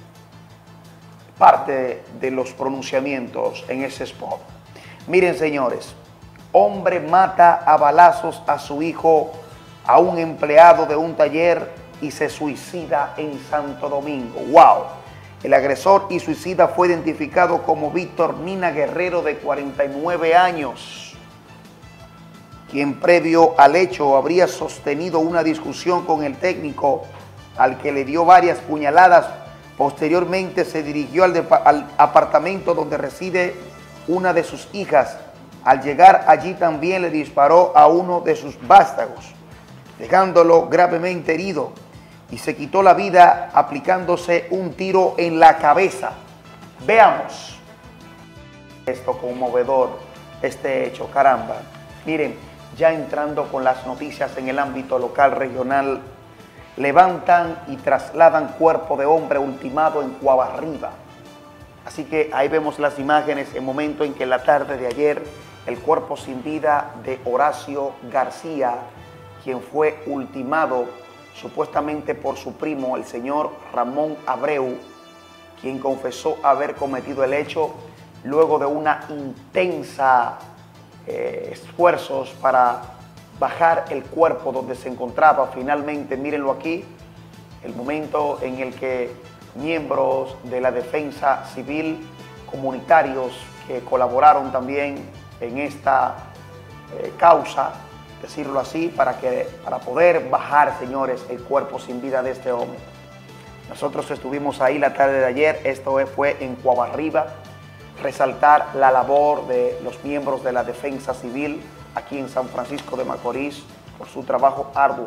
parte de los pronunciamientos en ese spot. Miren, señores, hombre mata a balazos a su hijo, a un empleado de un taller y se suicida en Santo Domingo. ¡Wow! El agresor y suicida fue identificado como Víctor Nina Guerrero, de 49 años, quien previo al hecho habría sostenido una discusión con el técnico al que le dio varias puñaladas. Posteriormente se dirigió al apartamento donde reside una de sus hijas. Al llegar allí también le disparó a uno de sus vástagos, dejándolo gravemente herido, y se quitó la vida aplicándose un tiro en la cabeza. Veamos esto conmovedor, este hecho, caramba. Miren, ya entrando con las noticias en el ámbito local, regional, levantan y trasladan cuerpo de hombre ultimado en Cuabarriba. Así que ahí vemos las imágenes, el momento en que en la tarde de ayer el cuerpo sin vida de Horacio García, quien fue ultimado supuestamente por su primo, el señor Ramón Abreu, quien confesó haber cometido el hecho luego de una intensa esfuerzos para bajar el cuerpo donde se encontraba. Finalmente, mírenlo aquí, el momento en el que miembros de la defensa civil, comunitarios que colaboraron también en esta causa, decirlo así, para poder bajar, señores, el cuerpo sin vida de este hombre. Nosotros estuvimos ahí la tarde de ayer, esto fue en Cuabarriba, resaltar la labor de los miembros de la defensa civil aquí en San Francisco de Macorís por su trabajo arduo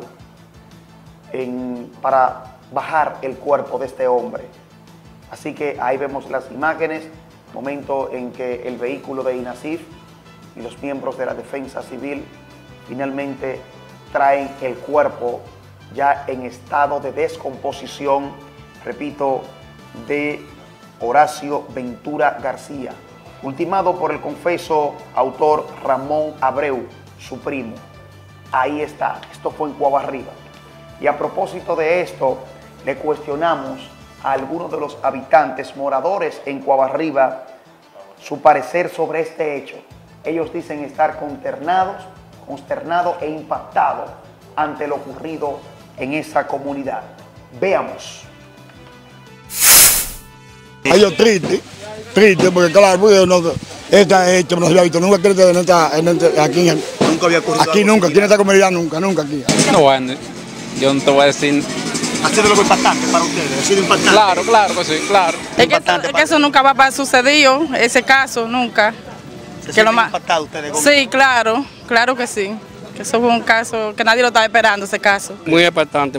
para bajar el cuerpo de este hombre. Así que ahí vemos las imágenes, momento en que el vehículo de INASIF y los miembros de la defensa civil finalmente traen el cuerpo ya en estado de descomposición, repito, de Horacio Ventura García, ultimado por el confeso autor Ramón Abreu, su primo. Ahí está, esto fue en Cuabarriba. Y a propósito de esto, le cuestionamos a algunos de los habitantes, moradores en Cuabarriba, su parecer sobre este hecho. Ellos dicen estar consternados e impactados ante lo ocurrido en esa comunidad. Veamos. Ay, yo triste, triste, porque claro, esta hecho no se había visto nunca aquí. Nunca había ocurrido. Aquí nunca, aquí en esta comunidad nunca aquí. No, bueno, yo no te voy a decir. ¿Ha sido algo impactante para ustedes? ¿Ha sido impactante? Claro que sí, claro. Es que eso nunca va a suceder, ese caso, nunca. ¿Se sienten impactados ustedes? Sí, claro que sí. Que eso fue un caso que nadie lo estaba esperando, ese caso. Muy impactante,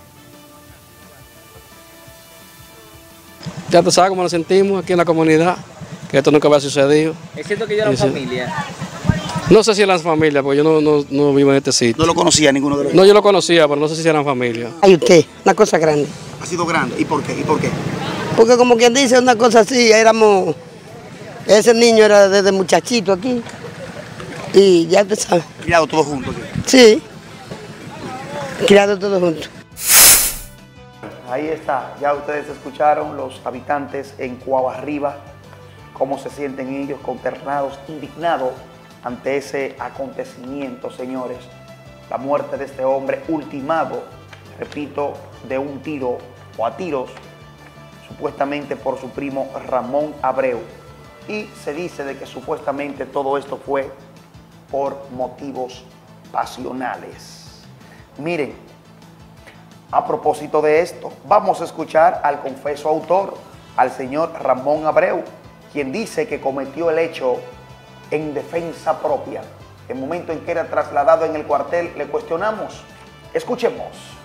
Ya tú sabes cómo nos sentimos aquí en la comunidad, que esto nunca había sucedido. ¿Es cierto que ya eran familia? No sé si eran familia, porque yo no vivo en este sitio. ¿No lo conocía ninguno de los dos? No, yo lo conocía, pero no sé si eran familia. Ay, usted, una cosa grande. ¿Ha sido grande? ¿Y por qué? ¿Y por qué? Porque como quien dice una cosa así, ese niño era desde muchachito aquí. Y ya te sabes. ¿Criado todos juntos? Sí, criado todos juntos. Ahí está, ya ustedes escucharon los habitantes en Cuabarriba, cómo se sienten ellos consternados, indignados ante ese acontecimiento, señores. La muerte de este hombre ultimado, repito, de un tiro o a tiros, supuestamente por su primo Ramón Abreu. Y se dice de que supuestamente todo esto fue por motivos pasionales. Miren, a propósito de esto, vamos a escuchar al confeso autor, al señor Ramón Abreu, quien dice que cometió el hecho en defensa propia. En el momento en que era trasladado en el cuartel, le cuestionamos. Escuchemos.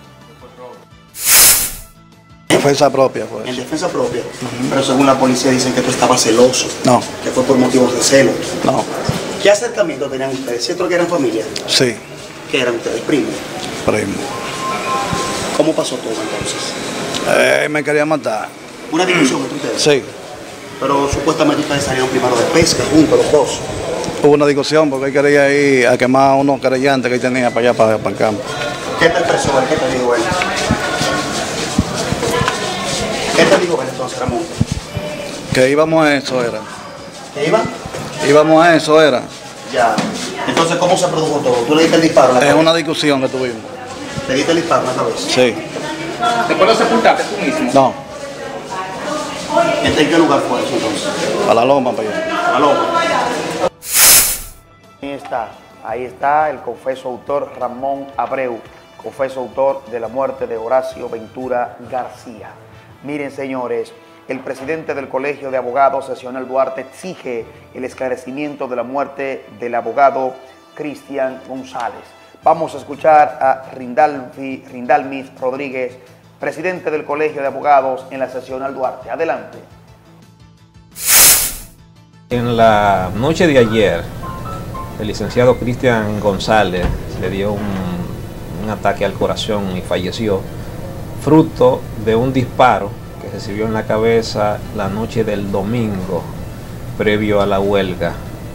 Defensa propia, pues. En defensa propia. Pero según la policía dicen que tú estabas celoso. No. Que fue por motivos de celos. No. ¿Qué acercamiento tenían ustedes? ¿Cierto que eran familia? Sí. ¿Qué eran ustedes? ¿Primos? Primos. ¿Cómo pasó todo entonces? Me quería matar. ¿Una discusión entre ustedes? Sí. Pero supuestamente ustedes salieron primero de pesca juntos los dos. Hubo una discusión porque él quería ir a quemar a unos querellantes que él tenía para allá, para el campo. ¿Qué te expresó él? ¿Qué te dijo él? ¿Qué te dijo él entonces, Ramón? Que íbamos a eso, era. ¿Qué iba? Íbamos a eso, era. Ya. Entonces, ¿cómo se produjo todo? ¿Tú le diste el disparo en la cabeza? Es una discusión que tuvimos. ¿Le diste el disparo en la cabeza? Sí. ¿Te puedes sepultarte tú mismo? No. ¿En qué lugar fue eso entonces? A la loma, para allá. A la loma. Ahí está el confeso autor Ramón Abreu, confeso autor de la muerte de Horacio Ventura García. Miren, señores, el presidente del Colegio de Abogados, Seccional Duarte, exige el esclarecimiento de la muerte del abogado Cristian González. Vamos a escuchar a Rindalmis Rodríguez, presidente del Colegio de Abogados en la Seccional Duarte. Adelante. En la noche de ayer, el licenciado Cristian González le dio un ataque al corazón y falleció, fruto de un disparo que recibió en la cabeza la noche del domingo, previo a la huelga.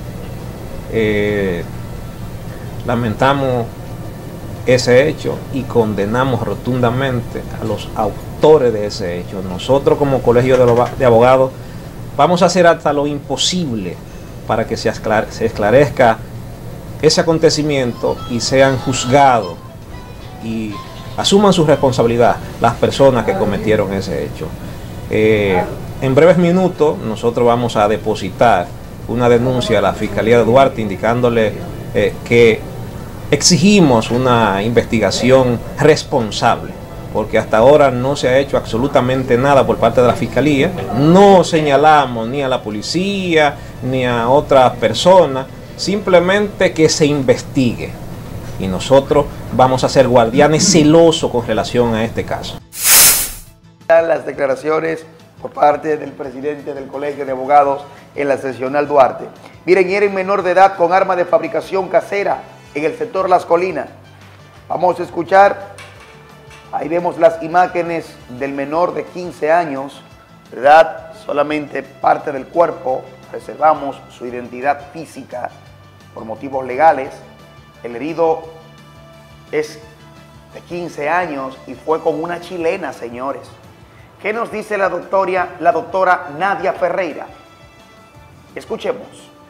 Lamentamos ese hecho y condenamos rotundamente a los autores de ese hecho. Nosotros como Colegio de Abogados vamos a hacer hasta lo imposible para que se esclarezca ese acontecimiento y sean juzgados y asuman su responsabilidad las personas que cometieron ese hecho. En breves minutos nosotros vamos a depositar una denuncia a la Fiscalía de Duarte indicándole que exigimos una investigación responsable, porque hasta ahora no se ha hecho absolutamente nada por parte de la Fiscalía. No señalamos ni a la policía ni a otras personas, simplemente que se investigue. Y nosotros vamos a ser guardianes celosos con relación a este caso. Las declaraciones por parte del presidente del Colegio de Abogados en la Seccional Duarte. Miren, hieren menor de edad con arma de fabricación casera en el sector Las Colinas. Vamos a escuchar, ahí vemos las imágenes del menor de 15 años, ¿verdad? Solamente parte del cuerpo, reservamos su identidad física por motivos legales. El herido es de 15 años y fue con una chilena, señores. ¿Qué nos dice la doctora Nadia Ferreira? Escuchemos.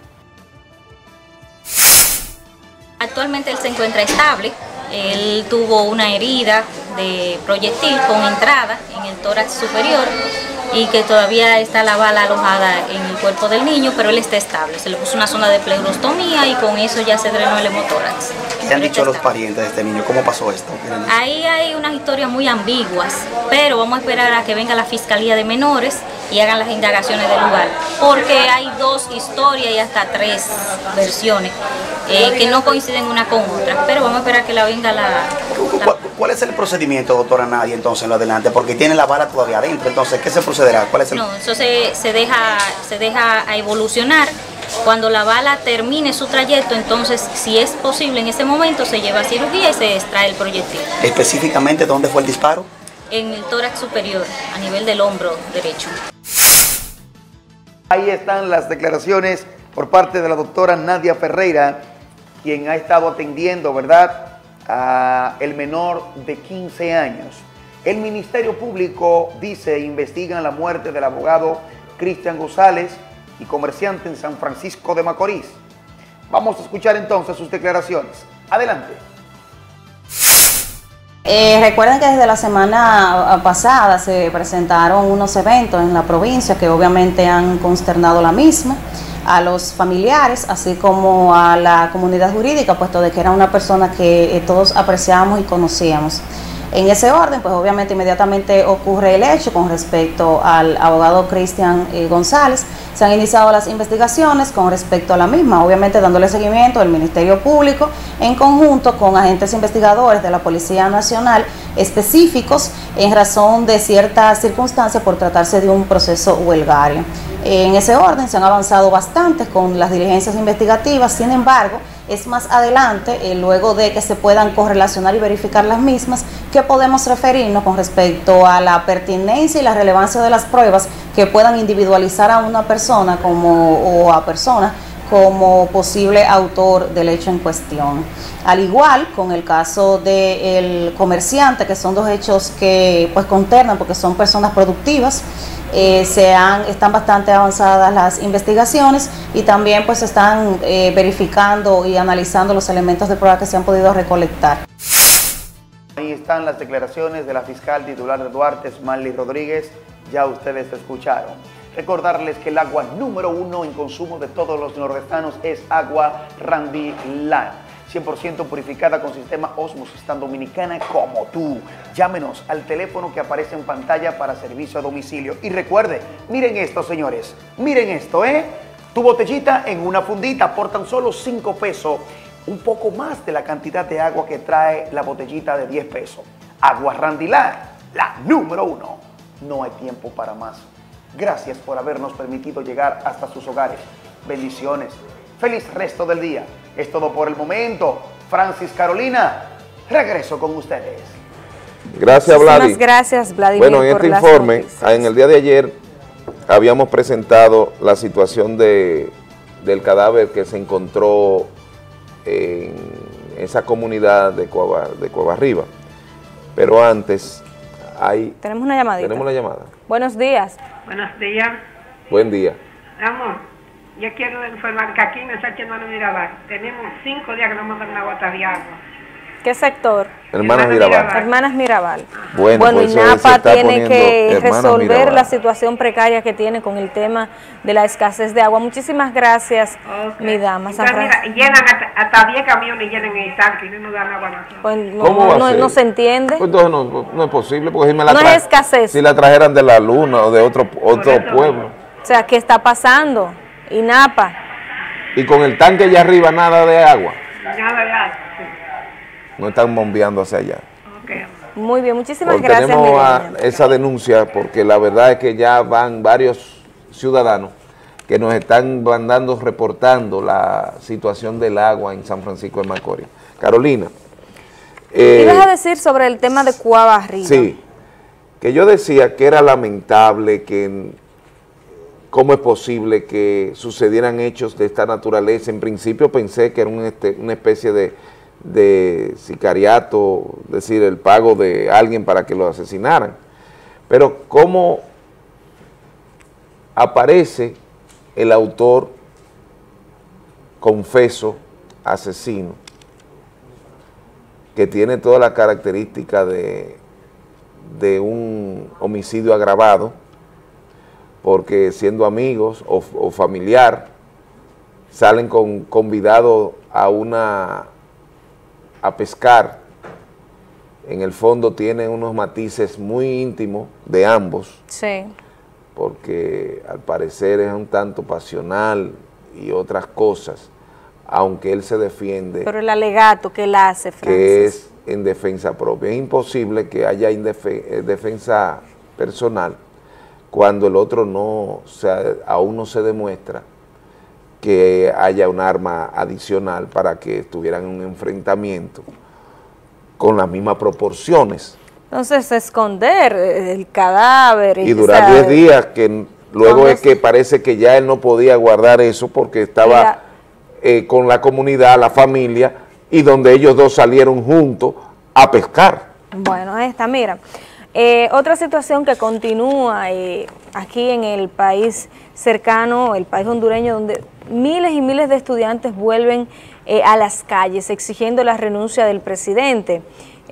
Actualmente él se encuentra estable. Él tuvo una herida de proyectil con entrada en el tórax superior y que todavía está la bala alojada en el cuerpo del niño, pero él está estable. Se le puso una sonda de pleurostomía y con eso ya se drenó el hemótorax. ¿Qué han dicho los parientes de este niño? ¿Cómo pasó esto? Ahí hay unas historias muy ambiguas, pero vamos a esperar a que venga la Fiscalía de Menores y hagan las indagaciones del lugar, porque hay 2 historias y hasta 3 versiones que no coinciden una con otra, pero vamos a esperar que la venga ¿Cuál es el procedimiento, doctora Nadia, entonces en lo adelante? Porque tiene la bala todavía adentro, entonces, ¿qué se procederá? ¿Cuál es el... No, eso se deja a evolucionar. Cuando la bala termine su trayecto, entonces, si es posible en ese momento, se lleva a cirugía y se extrae el proyectil. ¿Específicamente dónde fue el disparo? En el tórax superior, a nivel del hombro derecho. Ahí están las declaraciones por parte de la doctora Nadia Ferreira, quien ha estado atendiendo, ¿verdad?, a el menor de 15 años. El Ministerio Público dice investigan la muerte del abogado Cristian González y comerciante en San Francisco de Macorís. Vamos a escuchar entonces sus declaraciones. Adelante. Recuerden que desde la semana pasada se presentaron unos eventos en la provincia que obviamente han consternado la misma, a los familiares, así como a la comunidad jurídica, puesto de que era una persona que todos apreciamos y conocíamos. En ese orden, pues obviamente inmediatamente ocurre el hecho con respecto al abogado Cristian González. Se han iniciado las investigaciones con respecto a la misma, obviamente dándole seguimiento al Ministerio Público en conjunto con agentes investigadores de la Policía Nacional específicos en razón de ciertas circunstancias por tratarse de un proceso huelgario. En ese orden se han avanzado bastante con las diligencias investigativas, sin embargo, es más adelante, luego de que se puedan correlacionar y verificar las mismas, que podemos referirnos con respecto a la pertinencia y la relevancia de las pruebas que puedan individualizar a una persona o a personas como posible autor del hecho en cuestión. Al igual con el caso del comerciante, que son 2 hechos que pues conternan porque son personas productivas. Están bastante avanzadas las investigaciones y también pues están verificando y analizando los elementos de prueba que se han podido recolectar. Ahí están las declaraciones de la fiscal titular de Duarte, Esmalí Rodríguez, ya ustedes escucharon. Recordarles que el agua número 1 en consumo de todos los nordestanos es agua Randy Land. 100% purificada con sistema Osmosis, tan dominicana como tú. Llámenos al teléfono que aparece en pantalla para servicio a domicilio. Y recuerde, miren esto, señores, miren esto, tu botellita en una fundita por tan solo 5 pesos, un poco más de la cantidad de agua que trae la botellita de 10 pesos. Agua Randilar, la número 1. No hay tiempo para más. Gracias por habernos permitido llegar hasta sus hogares. Bendiciones. Feliz resto del día. Es todo por el momento. Francis Carolina, regreso con ustedes. Gracias, Vladi. Muchas gracias, Vladimir. Bueno, en este informe, en el día de ayer, habíamos presentado la situación del cadáver que se encontró en esa comunidad de Cueva Arriba. Pero antes, tenemos una llamadita. Tenemos una llamada. Buenos días. Buenos días. Buen día. Amor, yo quiero informar que aquí en el Sánchez Hermanas Mirabal tenemos 5 días que no mandan una gota de agua. ¿Qué sector? Hermanas Mirabal. Hermanas Mirabal. Bueno, pues INAPA tiene que resolver la situación precaria que tiene con el tema de la escasez de agua. Muchísimas gracias, mi dama. Entonces, mira, llenan hasta 10 camiones llenan el tanque y no nos dan agua. Pues no se entiende. Pues entonces no es posible, porque si me la no es escasez. Si la trajeran de la luna o de otro pueblo. O sea, ¿qué está pasando? INAPA. Y con el tanque allá arriba nada de agua. Nada de agua. No están bombeando hacia allá. Okay. Muy bien, muchísimas gracias. Tenemos esa denuncia porque la verdad es que ya van varios ciudadanos que nos están mandando, reportando la situación del agua en San Francisco de Macorís. Carolina. Ibas a decir sobre el tema de Cueva Arriba. Sí, que yo decía que era lamentable que cómo es posible que sucedieran hechos de esta naturaleza. En principio pensé que era una especie de sicariato, es decir, el pago de alguien para que lo asesinaran. Pero cómo aparece el autor confeso, asesino, que tiene toda la característica de un homicidio agravado, porque siendo amigos o familiar, salen convidados a pescar. En el fondo tiene unos matices muy íntimos de ambos, sí, porque al parecer es un tanto pasional y otras cosas, aunque él se defiende. Pero el alegato que él hace, Francis, que es en defensa propia. Es imposible que haya defensa personal cuando el otro aún no se demuestra que haya un arma adicional para que estuvieran en un enfrentamiento con las mismas proporciones. Entonces, esconder el cadáver. Y durar 10 días, que luego es que parece que ya él no podía guardar eso porque estaba con la comunidad, la familia, y donde ellos dos salieron juntos a pescar. Bueno, ahí está, mira. Otra situación que continúa aquí en el país cercano, el país hondureño, donde miles y miles de estudiantes vuelven a las calles exigiendo la renuncia del presidente.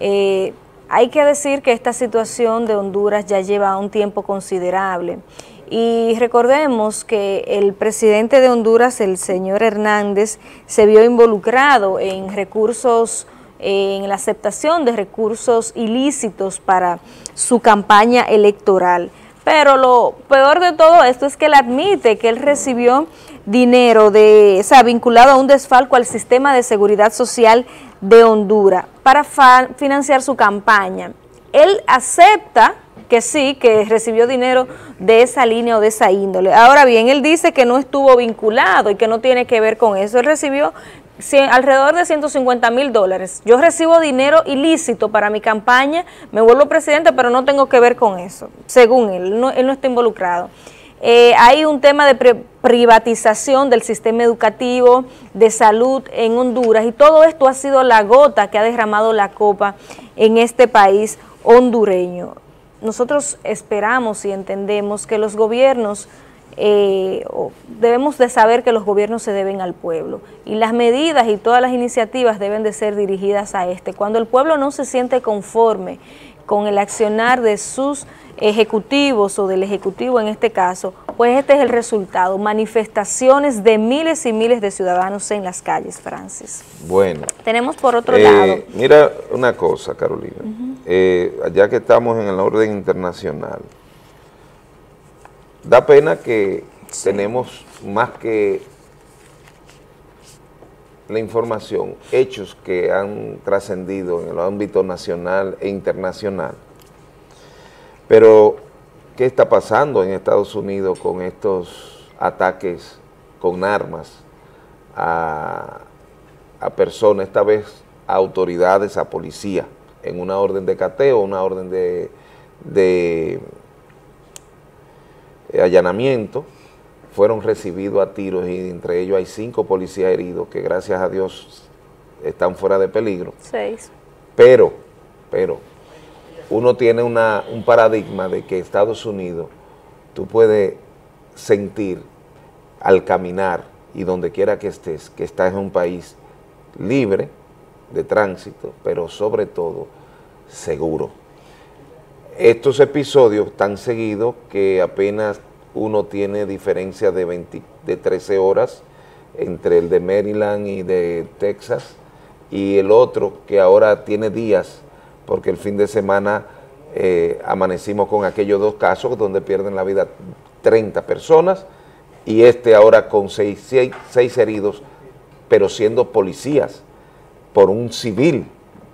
Hay que decir que esta situación de Honduras ya lleva un tiempo considerable. Y recordemos que el presidente de Honduras, el señor Hernández, se vio involucrado en en la aceptación de recursos ilícitos para su campaña electoral. Pero lo peor de todo esto es que él admite que él recibió dinero vinculado a un desfalco al sistema de seguridad social de Honduras para financiar su campaña. Él acepta que sí, que recibió dinero de esa línea o de esa índole. Ahora bien, él dice que no estuvo vinculado y que no tiene que ver con eso. Él recibió alrededor de $150,000. Yo recibo dinero ilícito para mi campaña, me vuelvo presidente, pero no tengo que ver con eso, según él. Él no está involucrado. Hay un tema de privatización del sistema educativo, de salud en Honduras, y todo esto ha sido la gota que ha derramado la copa en este país hondureño. Nosotros esperamos y entendemos que los gobiernos, debemos de saber que los gobiernos se deben al pueblo, y las medidas y todas las iniciativas deben de ser dirigidas a Cuando el pueblo no se siente conforme con el accionar de sus ejecutivos o del ejecutivo en este caso, pues este es el resultado, manifestaciones de miles y miles de ciudadanos en las calles, Francis. Bueno. Tenemos por otro lado. Mira una cosa, Carolina, ya que estamos en el orden internacional, da pena que tenemos más que la información, hechos que han trascendido en el ámbito nacional e internacional. Pero, ¿qué está pasando en Estados Unidos con estos ataques con armas a personas, esta vez a autoridades, a policía, en una orden de cateo, una orden de allanamiento? Fueron recibidos a tiros y entre ellos hay 5 policías heridos que gracias a Dios están fuera de peligro. 6. Pero uno tiene un paradigma de que Estados Unidos, tú puedes sentir al caminar y donde quiera que estés, que estás en un país libre de tránsito, pero sobre todo seguro. Estos episodios tan seguidos que apenas uno tiene diferencia de 13 horas entre el de Maryland y de Texas, y el otro que ahora tiene días, porque el fin de semana amanecimos con aquellos 2 casos donde pierden la vida 30 personas, y ahora con 6 heridos, pero siendo policías, por un civil.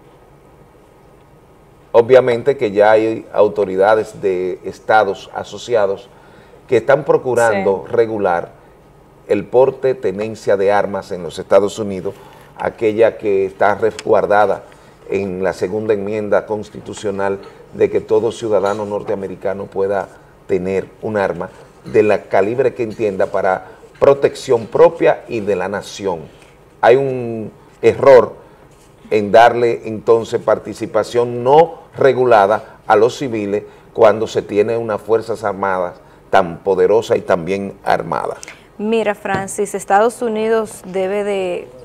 Obviamente que ya hay autoridades de estados asociados que están procurando regular el porte, tenencia de armas en los Estados Unidos, aquella que está resguardada en la segunda enmienda constitucional de que todo ciudadano norteamericano pueda tener un arma de la calibre que entienda para protección propia y de la nación. Hay un error en darle entonces participación no regulada a los civiles cuando se tiene unas fuerzas armadas tan poderosa y tan bien armada. Mira, Francis, Estados Unidos debe de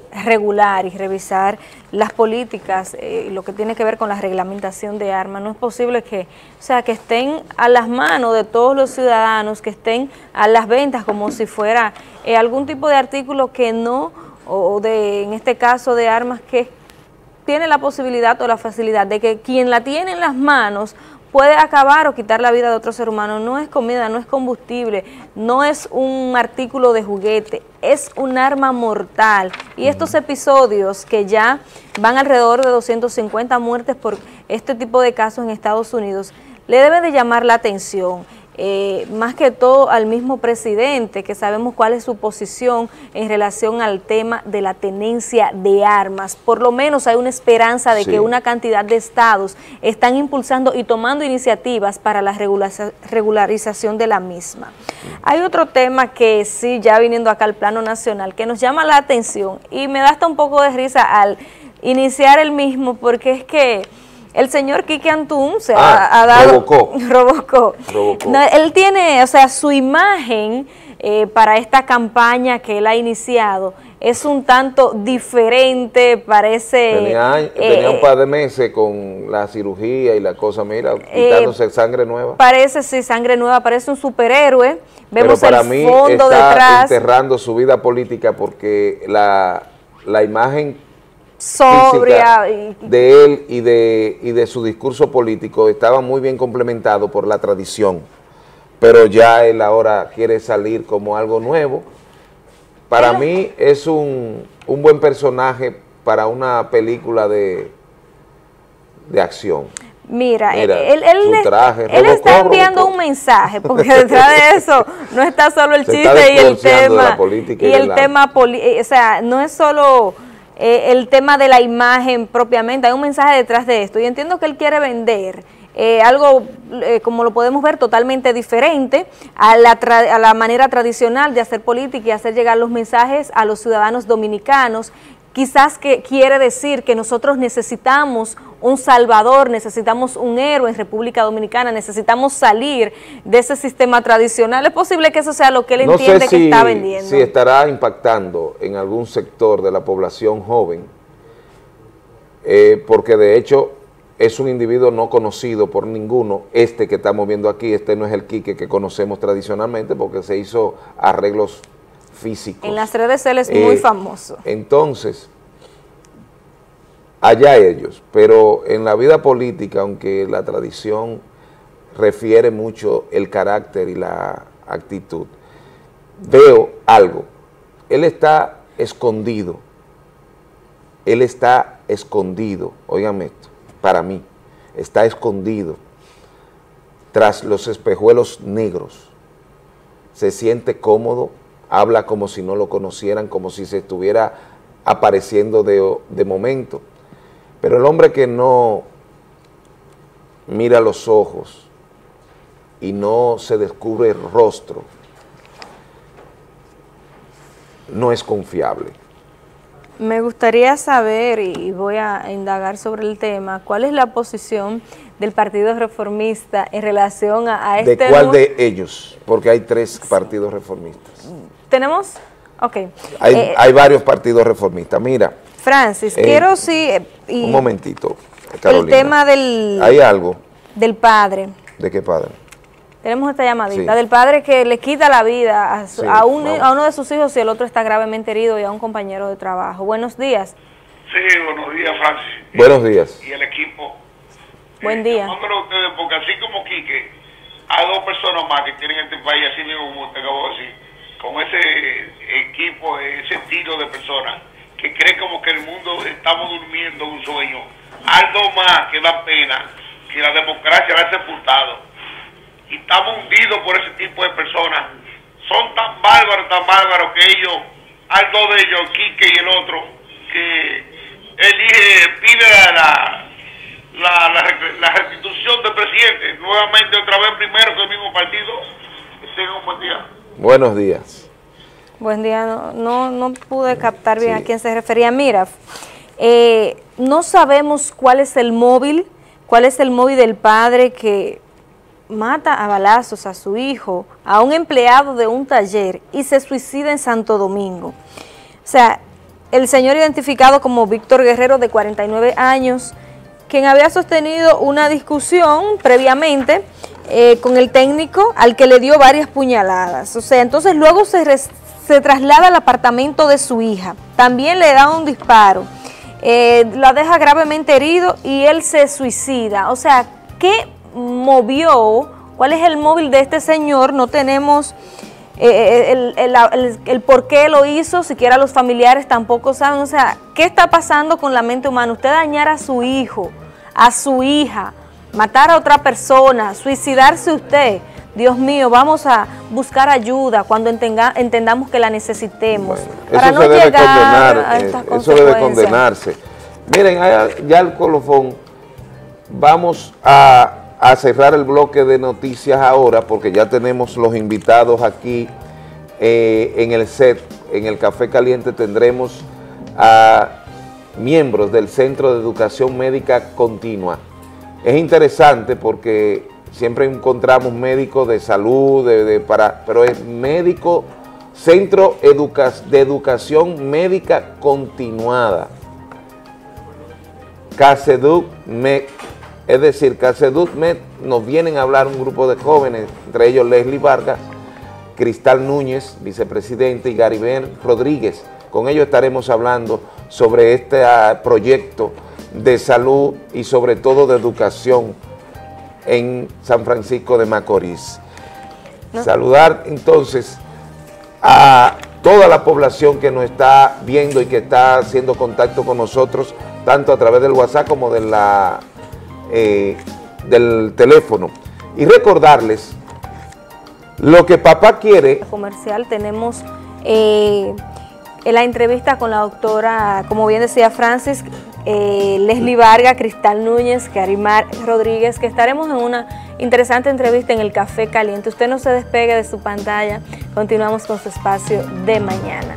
regular y revisar las políticas, lo que tiene que ver con la reglamentación de armas. No es posible que, o sea, que estén a las manos de todos los ciudadanos, que estén a las ventas como si fuera algún tipo de artículo que no, o de, en este caso, de armas que tiene la posibilidad o la facilidad de que quien la tiene en las manos puede acabar o quitar la vida de otro ser humano. No es comida, no es combustible, no es un artículo de juguete, es un arma mortal. Y estos episodios que ya van alrededor de 250 muertes por este tipo de casos en Estados Unidos, le debe de llamar la atención. Más que todo al mismo presidente, que sabemos cuál es su posición en relación al tema de la tenencia de armas. Por lo menos hay una esperanza de que una cantidad de estados están impulsando y tomando iniciativas para la regularización de la misma. Hay otro tema que sí, ya viniendo acá al plano nacional, que nos llama la atención y me da hasta un poco de risa al iniciar el mismo, porque es que el señor Quique Antún se ha dado... Robocó. No, él tiene, o sea, su imagen para esta campaña que él ha iniciado es un tanto diferente, parece... Tenía un par de meses con la cirugía y la cosa, mira, quitándose sangre nueva. Parece, sí, sangre nueva, parece un superhéroe. Vemos pero para el mí fondo está detrás. enterrando su vida política porque la imagen sobria de él y de su discurso político estaba muy bien complementado por la tradición, pero ya él ahora quiere salir como algo nuevo. Para mí es un buen personaje para una película de acción. Mira, él traje, está enviando un mensaje, porque detrás de eso no está solo el chiste y el tema, o sea, no es solo el tema de la imagen propiamente, hay un mensaje detrás de esto, y entiendo que él quiere vender algo, como lo podemos ver, totalmente diferente a la manera tradicional de hacer política y hacer llegar los mensajes a los ciudadanos dominicanos. Quizás que quiere decir que nosotros necesitamos un salvador, necesitamos un héroe en República Dominicana, necesitamos salir de ese sistema tradicional. ¿Es posible que eso sea lo que él entiende que está vendiendo? No sé si estará impactando en algún sector de la población joven, porque de hecho es un individuo no conocido por ninguno. Este que estamos viendo aquí, este no es el Quique que conocemos tradicionalmente porque se hizo arreglos físicos. En las redes él es muy famoso. Entonces, allá ellos, pero en la vida política, aunque la tradición refiere mucho el carácter y la actitud, veo algo. Él está escondido, óigame esto, para mí, está escondido tras los espejuelos negros, se siente cómodo, habla como si no lo conocieran, como si se estuviera apareciendo de momento. Pero el hombre que no mira los ojos y no se descubre el rostro, no es confiable. Me gustaría saber, y voy a indagar sobre el tema, ¿cuál es la posición del Partido Reformista en relación a este... ¿De cuál de ellos? Porque hay 3 partidos reformistas. ¿Tenemos? Ok. Hay varios partidos reformistas. Mira. Francis, quiero un momentito, Carolina. El tema del... ¿Hay algo? Del padre. ¿De qué padre? Tenemos esta llamadita del padre que le quita la vida a uno de sus hijos y el otro está gravemente herido, y a un compañero de trabajo. Buenos días. Sí, buenos días, Francis. Buenos días. Y el equipo. Buen día. Llamándolo a ustedes porque así como Quique, hay 2 personas más que tienen este país, así mismo como usted acabó de decir, con ese equipo, ese estilo de personas que creen como que el mundo estamos durmiendo un sueño. Algo más que da pena que la democracia la ha sepultado. Y estamos hundidos por ese tipo de personas. Son tan bárbaros que ellos, hay 2 de ellos, Quique y el otro, que pide la restitución del presidente, nuevamente otra vez primero que el mismo partido. Tengan un buen día. Buenos días. Buen día, no pude captar bien a quién se refería. Mira, no sabemos cuál es el móvil del padre que mata a balazos a su hijo, a un empleado de un taller, y se suicida en Santo Domingo. O sea, el señor identificado como Víctor Guerrero, de 49 años, quien había sostenido una discusión previamente con el técnico al que le dio varias puñaladas. O sea, entonces luego se traslada al apartamento de su hija, también le da un disparo, la deja gravemente herido y él se suicida. O sea, ¿qué movió? ¿Cuál es el móvil de este señor? No tenemos el por qué lo hizo, siquiera los familiares tampoco saben. O sea, ¿qué está pasando con la mente humana? Usted dañar a su hijo, a su hija, matar a otra persona, suicidarse usted. Dios mío, vamos a buscar ayuda cuando entendamos que la necesitemos. Bueno, para no llegar a estas consecuencias. Eso debe condenarse. Miren, ya el colofón, vamos a cerrar el bloque de noticias ahora, porque ya tenemos los invitados aquí en el set, en el Café Caliente tendremos a miembros del Centro de Educación Médica Continua. Es interesante porque siempre encontramos médicos de salud, pero es médico, Centro de Educación Médica Continuada, CASEDUC-MED. Es decir, CASEDUC-MED nos vienen a hablar un grupo de jóvenes, entre ellos Leslie Vargas, Cristal Núñez, vicepresidente, y Garibel Rodríguez. Con ellos estaremos hablando sobre este proyecto de salud y sobre todo de educación en San Francisco de Macorís. Saludar entonces a toda la población que nos está viendo y que está haciendo contacto con nosotros, tanto a través del WhatsApp como de del teléfono, y recordarles lo que papá quiere. Comercial, tenemos la entrevista con la doctora, como bien decía Francis, Leslie Vargas, Cristal Núñez, Garimar Rodríguez, que estaremos en una interesante entrevista en el Café Caliente. Usted no se despegue de su pantalla, continuamos con su espacio de mañana.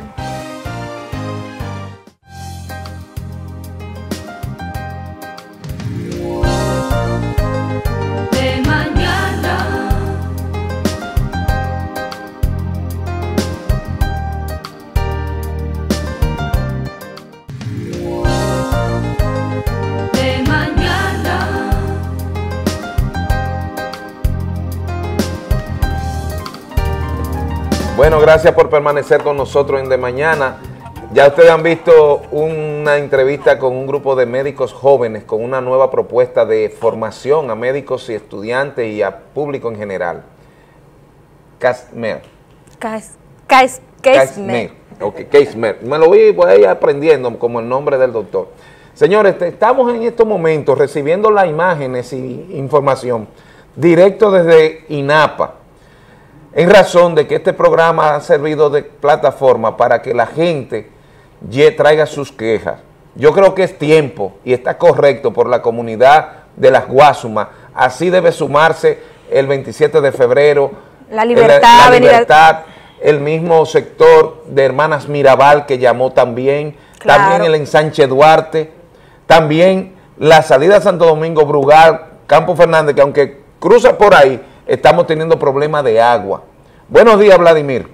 Bueno, gracias por permanecer con nosotros en De Mañana. Ya ustedes han visto una entrevista con un grupo de médicos jóvenes con una nueva propuesta de formación a médicos y estudiantes y a público en general. CASMED. CASMED. Me lo voy a ir aprendiendo como el nombre del doctor. Señores, estamos en estos momentos recibiendo las imágenes y información directo desde INAPA, en razón de que este programa ha servido de plataforma para que la gente traiga sus quejas. Yo creo que es tiempo y está correcto por la comunidad de las Guasumas. Así debe sumarse el 27 de febrero, la Libertad, el mismo sector de Hermanas Mirabal que llamó también, también el ensanche Duarte, también la salida a Santo Domingo, Brugal, Campo Fernández, que aunque cruza por ahí, estamos teniendo problemas de agua. Buenos días, Vladimir.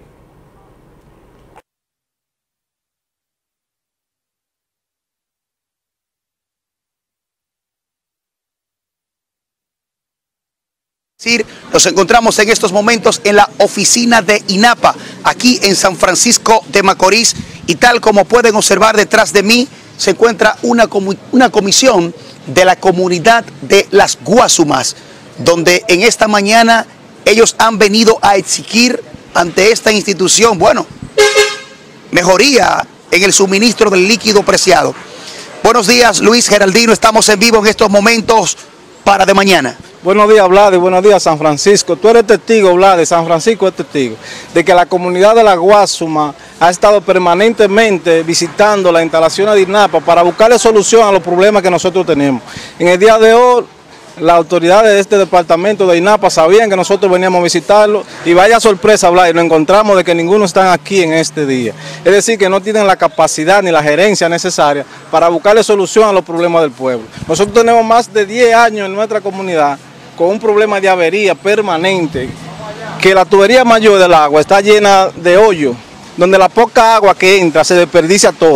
Nos encontramos en estos momentos en la oficina de INAPA, aquí en San Francisco de Macorís, y tal como pueden observar detrás de mí, se encuentra una comisión de la comunidad de las Guasumas, donde en esta mañana ellos han venido a exigir ante esta institución, bueno, mejoría en el suministro del líquido preciado. Buenos días, Luis Geraldino, estamos en vivo en estos momentos para De Mañana. Buenos días, Vlad, y buenos días, San Francisco. Tú eres testigo, Vlad, San Francisco es testigo, de que la comunidad de la Guasuma ha estado permanentemente visitando las instalaciones de INAPA para buscarle solución a los problemas que nosotros tenemos. En el día de hoy, las autoridades de este departamento de INAPA sabían que nosotros veníamos a visitarlo, y vaya sorpresa, Vlad, y nos encontramos de que ninguno está aquí en este día. Es decir, que no tienen la capacidad ni la gerencia necesaria para buscarle solución a los problemas del pueblo. Nosotros tenemos más de 10 años en nuestra comunidad con un problema de avería permanente, que la tubería mayor del agua está llena de hoyos, donde la poca agua que entra se desperdicia toda.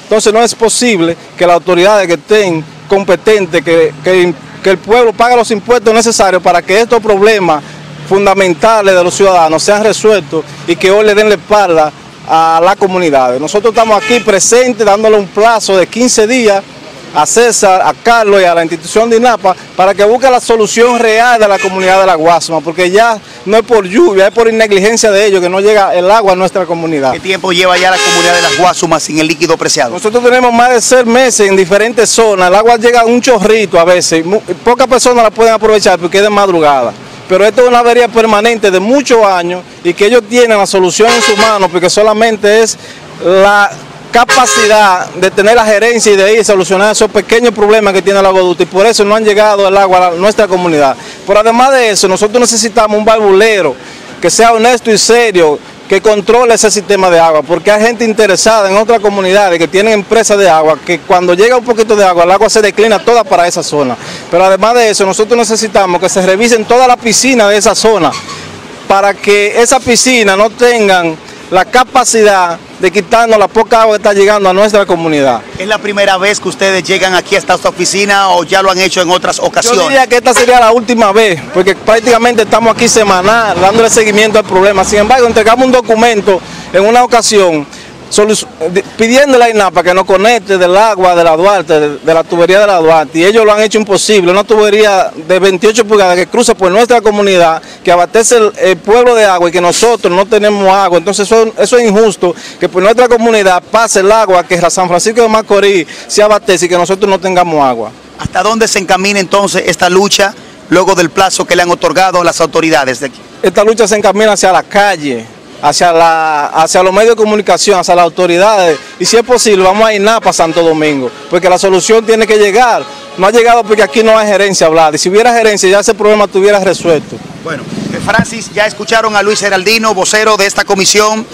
Entonces no es posible que las autoridades que estén competentes, que el pueblo pague los impuestos necesarios para que estos problemas fundamentales de los ciudadanos sean resueltos y que hoy le den la espalda a las comunidades. Nosotros estamos aquí presentes dándole un plazo de 15 días a César, a Carlos y a la institución de INAPA para que busque la solución real de la comunidad de La Guásuma, porque ya no es por lluvia, es por negligencia de ellos que no llega el agua a nuestra comunidad. ¿Qué tiempo lleva ya la comunidad de Las Guásumas sin el líquido preciado? Nosotros tenemos más de 6 meses en diferentes zonas, el agua llega a un chorrito a veces, pocas personas la pueden aprovechar porque es de madrugada. Pero esto es una avería permanente de muchos años y que ellos tienen la solución en sus manos porque solamente es la capacidad de tener la gerencia y de ir a solucionar esos pequeños problemas que tiene el aguaducto y por eso no han llegado el agua a nuestra comunidad. Pero además de eso, nosotros necesitamos un valvulero que sea honesto y serio, que controle ese sistema de agua, porque hay gente interesada en otras comunidades que tienen empresas de agua, que cuando llega un poquito de agua, el agua se declina toda para esa zona. Pero además de eso, nosotros necesitamos que se revisen todas las piscinas de esa zona, para que esas piscinas no tengan la capacidad de quitarnos la poca agua que está llegando a nuestra comunidad. ¿Es la primera vez que ustedes llegan aquí hasta esta oficina o ya lo han hecho en otras ocasiones? Yo diría que esta sería la última vez, porque prácticamente estamos aquí semanal, dándole seguimiento al problema. Sin embargo, entregamos un documento en una ocasión pidiéndole a INAPA que nos conecte del agua de la Duarte, de la tubería de la Duarte, y ellos lo han hecho imposible. Una tubería de 28 pulgadas que cruza por nuestra comunidad, que abastece el pueblo de agua y que nosotros no tenemos agua. Entonces eso es injusto, que por nuestra comunidad pase el agua, que San Francisco de Macorís se abastece y que nosotros no tengamos agua. ¿Hasta dónde se encamina entonces esta lucha luego del plazo que le han otorgado las autoridades de aquí? Esta lucha se encamina hacia la calle, hacia los medios de comunicación, hacia las autoridades, y si es posible vamos a INAPA Santo Domingo, porque la solución tiene que llegar. No ha llegado porque aquí no hay gerencia hablada, y si hubiera gerencia ya ese problema estuviera resuelto. Bueno, Francis, ya escucharon a Luis Geraldino, vocero de esta comisión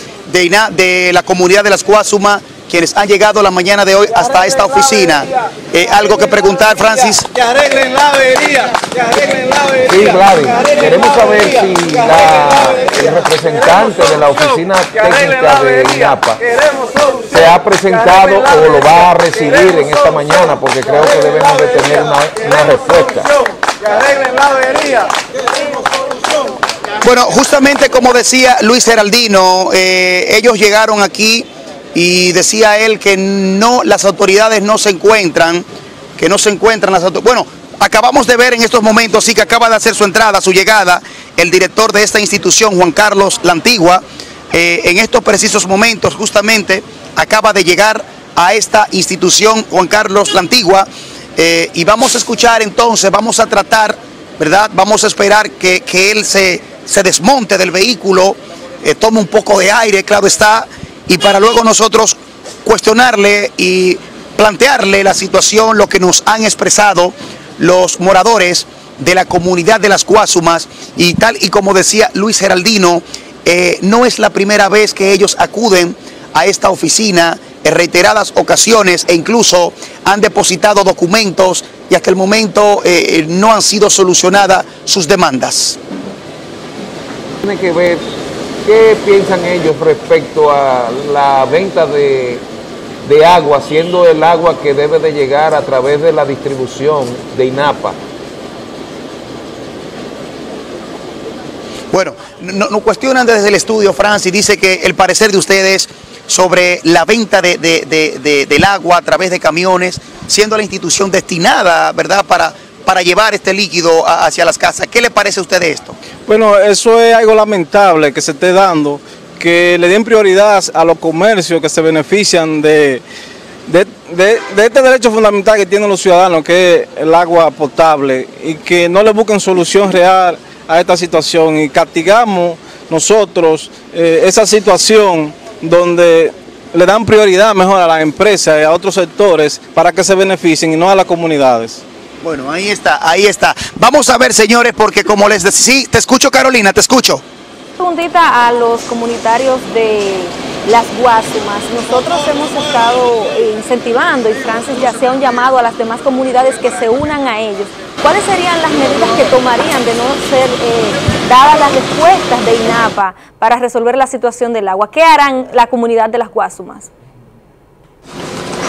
de la comunidad de Las Guásumas, quienes han llegado la mañana de hoy hasta esta oficina. ¿Algo que preguntar, Francis? Que arreglen la avería, que arreglen la avería. Sí, Gladys, queremos saber si el representante de la oficina técnica de INAPA se ha presentado o lo va a recibir en esta mañana, porque creo que debemos de tener una respuesta. Que arreglen la avería. Bueno, justamente como decía Luis Geraldino, ellos llegaron aquí y decía él que no, las autoridades no se encuentran, bueno, acabamos de ver en estos momentos, sí, que acaba de hacer su entrada, su llegada, el director de esta institución, Juan Carlos La Antigua, en estos precisos momentos justamente acaba de llegar a esta institución Juan Carlos La Antigua, y vamos a escuchar entonces, vamos a tratar, ¿verdad? Vamos a esperar que él se desmonte del vehículo, tome un poco de aire, claro está, y para luego nosotros cuestionarle y plantearle la situación, lo que nos han expresado los moradores de la comunidad de Las Guásumas, y tal y como decía Luis Geraldino, no es la primera vez que ellos acuden a esta oficina en reiteradas ocasiones e incluso han depositado documentos y hasta el momento no han sido solucionadas sus demandas. Tiene que ver qué piensan ellos respecto a la venta de agua, siendo el agua que debe de llegar a través de la distribución de INAPA. Bueno, nos cuestionan desde el estudio, Francis, dice que el parecer de ustedes sobre la venta del agua a través de camiones, siendo la institución destinada, ¿verdad?, para llevar este líquido hacia las casas. ¿Qué le parece a usted de esto? Bueno, eso es algo lamentable que se esté dando, que le den prioridad a los comercios que se benefician de este derecho fundamental que tienen los ciudadanos, que es el agua potable, y que no le busquen solución real a esta situación, y castigamos nosotros esa situación donde le dan prioridad mejor a las empresas y a otros sectores para que se beneficien y no a las comunidades. Bueno, ahí está, ahí está. Vamos a ver, señores, porque como les decía, sí, te escucho, Carolina, te escucho. Preguntita a los comunitarios de Las Guásumas. Nosotros hemos estado incentivando, y Francis ya hacía un llamado a las demás comunidades que se unan a ellos. ¿Cuáles serían las medidas que tomarían de no ser dadas las respuestas de INAPA para resolver la situación del agua? ¿Qué harán la comunidad de Las Guásumas?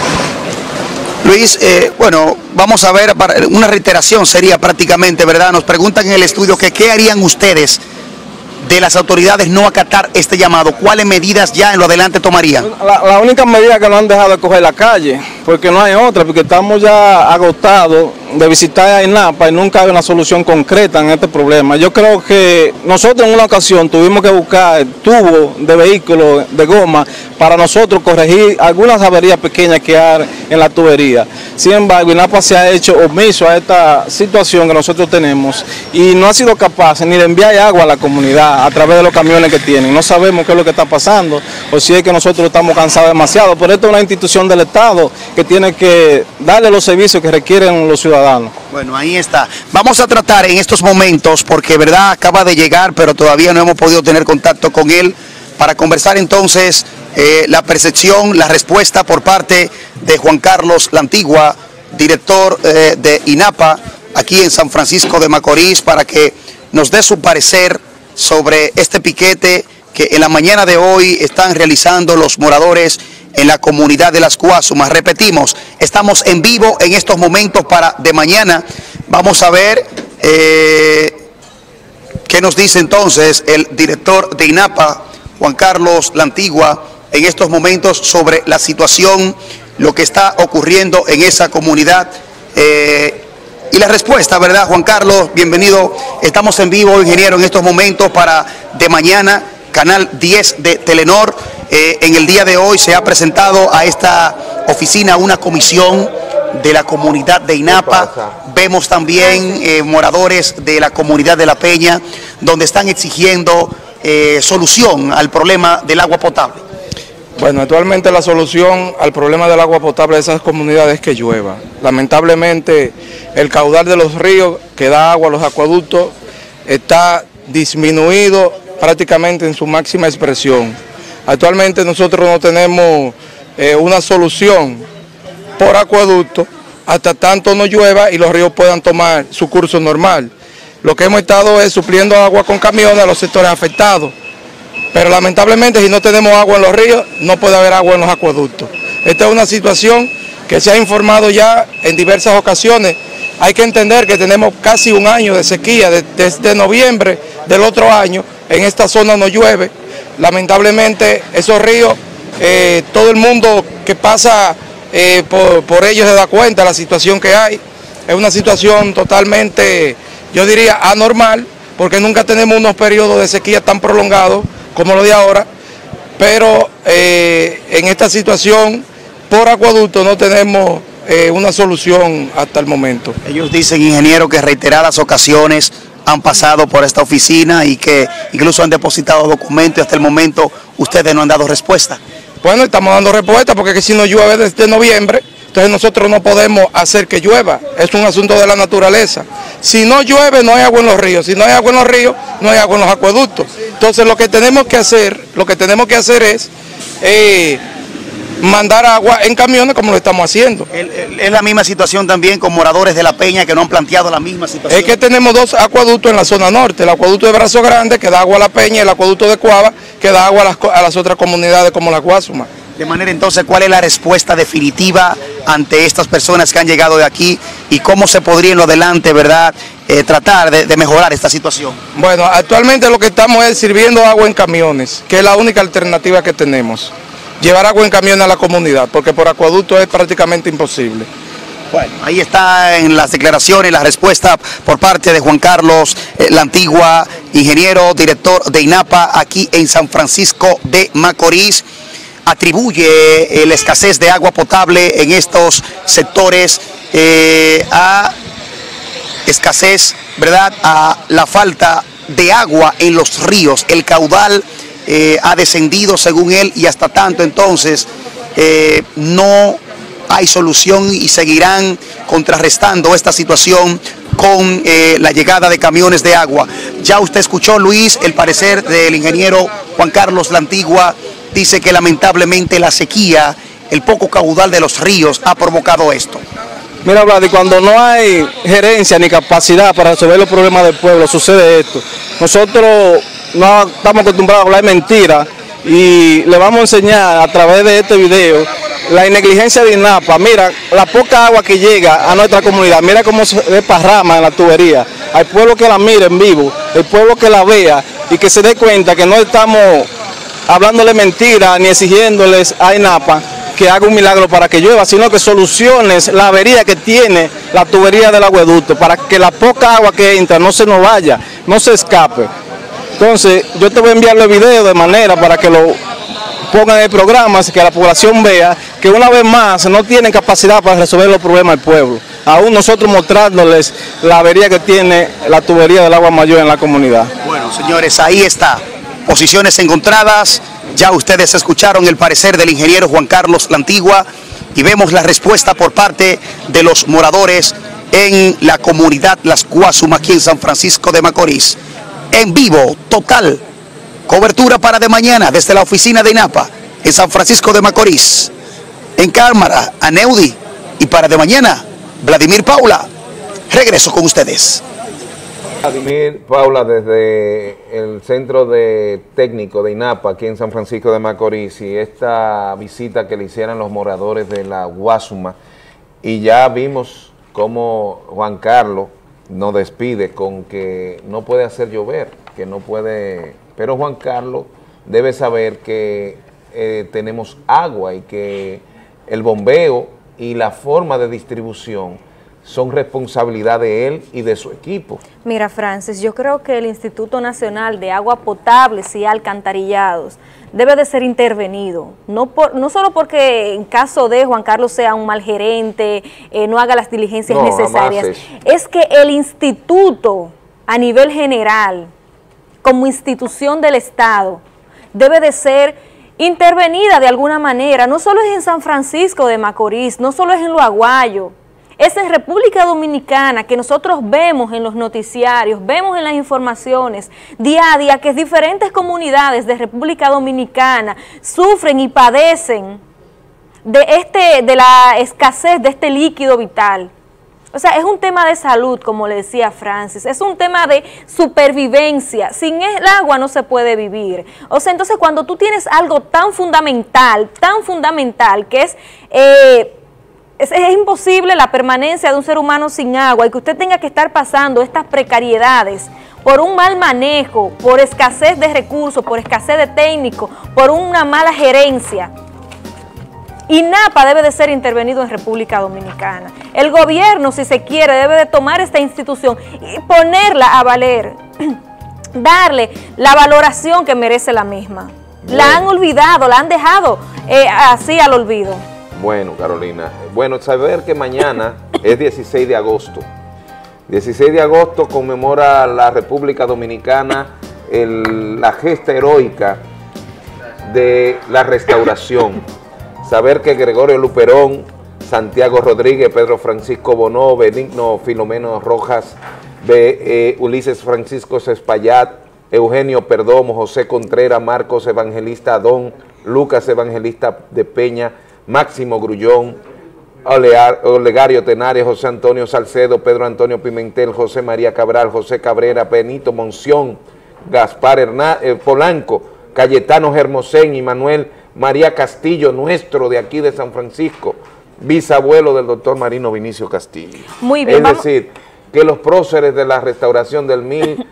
Luis, bueno, vamos a ver, una reiteración sería prácticamente, ¿verdad? Nos preguntan en el estudio que qué harían ustedes de las autoridades no acatar este llamado. ¿Cuáles medidas ya en lo adelante tomarían? La única medida que nos han dejado es coger la calle, porque no hay otra, porque estamos ya agotados de visitar a INAPA y nunca hay una solución concreta en este problema. Yo creo que nosotros en una ocasión tuvimos que buscar tubos de vehículos de goma para nosotros corregir algunas averías pequeñas que hay en la tubería. Sin embargo, INAPA se ha hecho omiso a esta situación que nosotros tenemos y no ha sido capaz ni de enviar agua a la comunidad a través de los camiones que tienen. No sabemos qué es lo que está pasando o si es que nosotros estamos cansados demasiado, pero esto es una institución del Estado que tiene que darle los servicios que requieren los ciudadanos. Bueno, ahí está. Vamos a tratar en estos momentos, porque verdad acaba de llegar, pero todavía no hemos podido tener contacto con él, para conversar entonces la percepción, la respuesta por parte de Juan Carlos La Antigua, director de INAPA, aquí en San Francisco de Macorís, para que nos dé su parecer sobre este piquete que en la mañana de hoy están realizando los moradores en la comunidad de Las Guasumas. Repetimos, estamos en vivo en estos momentos para de mañana. Vamos a ver qué nos dice entonces el director de INAPA, Juan Carlos La Antigua, en estos momentos sobre la situación, lo que está ocurriendo en esa comunidad. Y la respuesta, ¿verdad, Juan Carlos? Bienvenido. Estamos en vivo, ingeniero, en estos momentos para de mañana, Canal 10 de Telenor. En el día de hoy se ha presentado a esta oficina una comisión de la comunidad de INAPA. Vemos también moradores de la comunidad de La Peña, donde están exigiendo solución al problema del agua potable. Bueno, actualmente la solución al problema del agua potable de esas comunidades es que llueva. Lamentablemente el caudal de los ríos que da agua a los acueductos está disminuido prácticamente en su máxima expresión. Actualmente nosotros no tenemos una solución por acueducto hasta tanto no llueva y los ríos puedan tomar su curso normal. Lo que hemos estado es supliendo agua con camiones a los sectores afectados. Pero lamentablemente si no tenemos agua en los ríos, no puede haber agua en los acueductos. Esta es una situación que se ha informado ya en diversas ocasiones. Hay que entender que tenemos casi un año de sequía, desde noviembre del otro año, en esta zona no llueve. Lamentablemente esos ríos, todo el mundo que pasa por ellos se da cuenta de la situación que hay. Es una situación totalmente, yo diría, anormal, porque nunca tenemos unos periodos de sequía tan prolongados como lo de ahora, pero en esta situación por acueducto no tenemos una solución hasta el momento. Ellos dicen, ingeniero, que reiteradas ocasiones han pasado por esta oficina y que incluso han depositado documentos y hasta el momento ustedes no han dado respuesta. Bueno, estamos dando respuesta porque si no llueve desde noviembre, entonces nosotros no podemos hacer que llueva, es un asunto de la naturaleza. Si no llueve no hay agua en los ríos, si no hay agua en los ríos no hay agua en los acueductos. Entonces lo que tenemos que hacer es mandar agua en camiones como lo estamos haciendo. Es la misma situación también con moradores de La Peña que no han planteado la misma situación. Es que tenemos dos acueductos en la zona norte, el acueducto de Brazo Grande que da agua a La Peña y el acueducto de Cuava que da agua a las otras comunidades como Las Guasumas. De manera entonces, ¿cuál es la respuesta definitiva ante estas personas que han llegado de aquí y cómo se podría en lo adelante, verdad, tratar de mejorar esta situación? Bueno, actualmente lo que estamos es sirviendo agua en camiones, que es la única alternativa que tenemos. Llevar agua en camiones a la comunidad, porque por acueducto es prácticamente imposible. Bueno, ahí está en las declaraciones, la respuesta por parte de Juan Carlos La Antigua, ingeniero, director de INAPA aquí en San Francisco de Macorís. Atribuye la escasez de agua potable en estos sectores a escasez, ¿verdad?, a la falta de agua en los ríos. El caudal ha descendido según él y hasta tanto entonces no hay solución y seguirán contrarrestando esta situación con la llegada de camiones de agua. Ya usted escuchó, Luis, el parecer del ingeniero Juan Carlos La Antigua. Dice que lamentablemente la sequía, el poco caudal de los ríos ha provocado esto. Mira, Vladi, cuando no hay gerencia ni capacidad para resolver los problemas del pueblo, sucede esto. Nosotros no estamos acostumbrados a hablar mentiras y le vamos a enseñar a través de este video la negligencia de INAPA. Mira, la poca agua que llega a nuestra comunidad, mira cómo se desparrama en la tubería. Hay pueblo que la mire en vivo, el pueblo que la vea y que se dé cuenta que no estamos hablándole mentiras ni exigiéndoles a INAPA que haga un milagro para que llueva, sino que soluciones la avería que tiene la tubería del acueducto para que la poca agua que entra no se nos vaya, no se escape. Entonces, yo te voy a enviar los videos de manera para que lo pongan en el programa, que la población vea que una vez más no tienen capacidad para resolver los problemas del pueblo. Aún nosotros mostrándoles la avería que tiene la tubería del agua mayor en la comunidad. Bueno, señores, ahí está. Posiciones encontradas. Ya ustedes escucharon el parecer del ingeniero Juan Carlos La Antigua y vemos la respuesta por parte de los moradores en la comunidad Las Guasumas, aquí en San Francisco de Macorís. En vivo, total, cobertura para de mañana desde la oficina de INAPA en San Francisco de Macorís. En cámara, Aneudi, y para de mañana, Vladimir Paula. Regreso con ustedes. Vladimir Paula desde el centro de técnico de INAPA aquí en San Francisco de Macorís y esta visita que le hicieron los moradores de la Guasuma, y ya vimos cómo Juan Carlos nos despide con que no puede hacer llover, que no puede, pero Juan Carlos debe saber que tenemos agua y que el bombeo y la forma de distribución son responsabilidad de él y de su equipo. Mira, Francis, yo creo que el Instituto Nacional de Agua Potables y Alcantarillados debe de ser intervenido, no solo porque en caso de Juan Carlos sea un mal gerente, no haga las diligencias necesarias, es que el instituto a nivel general, como institución del Estado, debe de ser intervenida de alguna manera. No solo es en San Francisco de Macorís, no solo es en Los Aguayos, es en República Dominicana, que nosotros vemos en los noticiarios, vemos en las informaciones día a día que diferentes comunidades de República Dominicana sufren y padecen de la escasez de este líquido vital. O sea, es un tema de salud, como le decía Francis, es un tema de supervivencia. Sin el agua no se puede vivir. O sea, entonces cuando tú tienes algo tan fundamental que es imposible la permanencia de un ser humano sin agua y que usted tenga que estar pasando estas precariedades por un mal manejo, por escasez de recursos, por escasez de técnicos, por una mala gerencia. INAPA debe de ser intervenido en República Dominicana. El gobierno, si se quiere, debe de tomar esta institución y ponerla a valer, darle la valoración que merece la misma. Bueno. La han olvidado, la han dejado así al olvido. Bueno, Carolina, bueno, saber que mañana es 16 de agosto. 16 de agosto conmemora la República Dominicana la gesta heroica de la restauración. Saber que Gregorio Luperón, Santiago Rodríguez, Pedro Francisco Bonó, Benigno Filomeno Rojas, Ulises Francisco Cespallat, Eugenio Perdomo, José Contreras, Marcos Evangelista Adón, Lucas Evangelista de Peña, Máximo Grullón, Olegario Tenares, José Antonio Salcedo, Pedro Antonio Pimentel, José María Cabral, José Cabrera, Benito Monción, Gaspar Polanco, Cayetano Hermosén y Manuel María Castillo, nuestro de aquí de San Francisco, bisabuelo del doctor Marino Vinicio Castillo. Muy bien. Es decir, que los próceres de la restauración del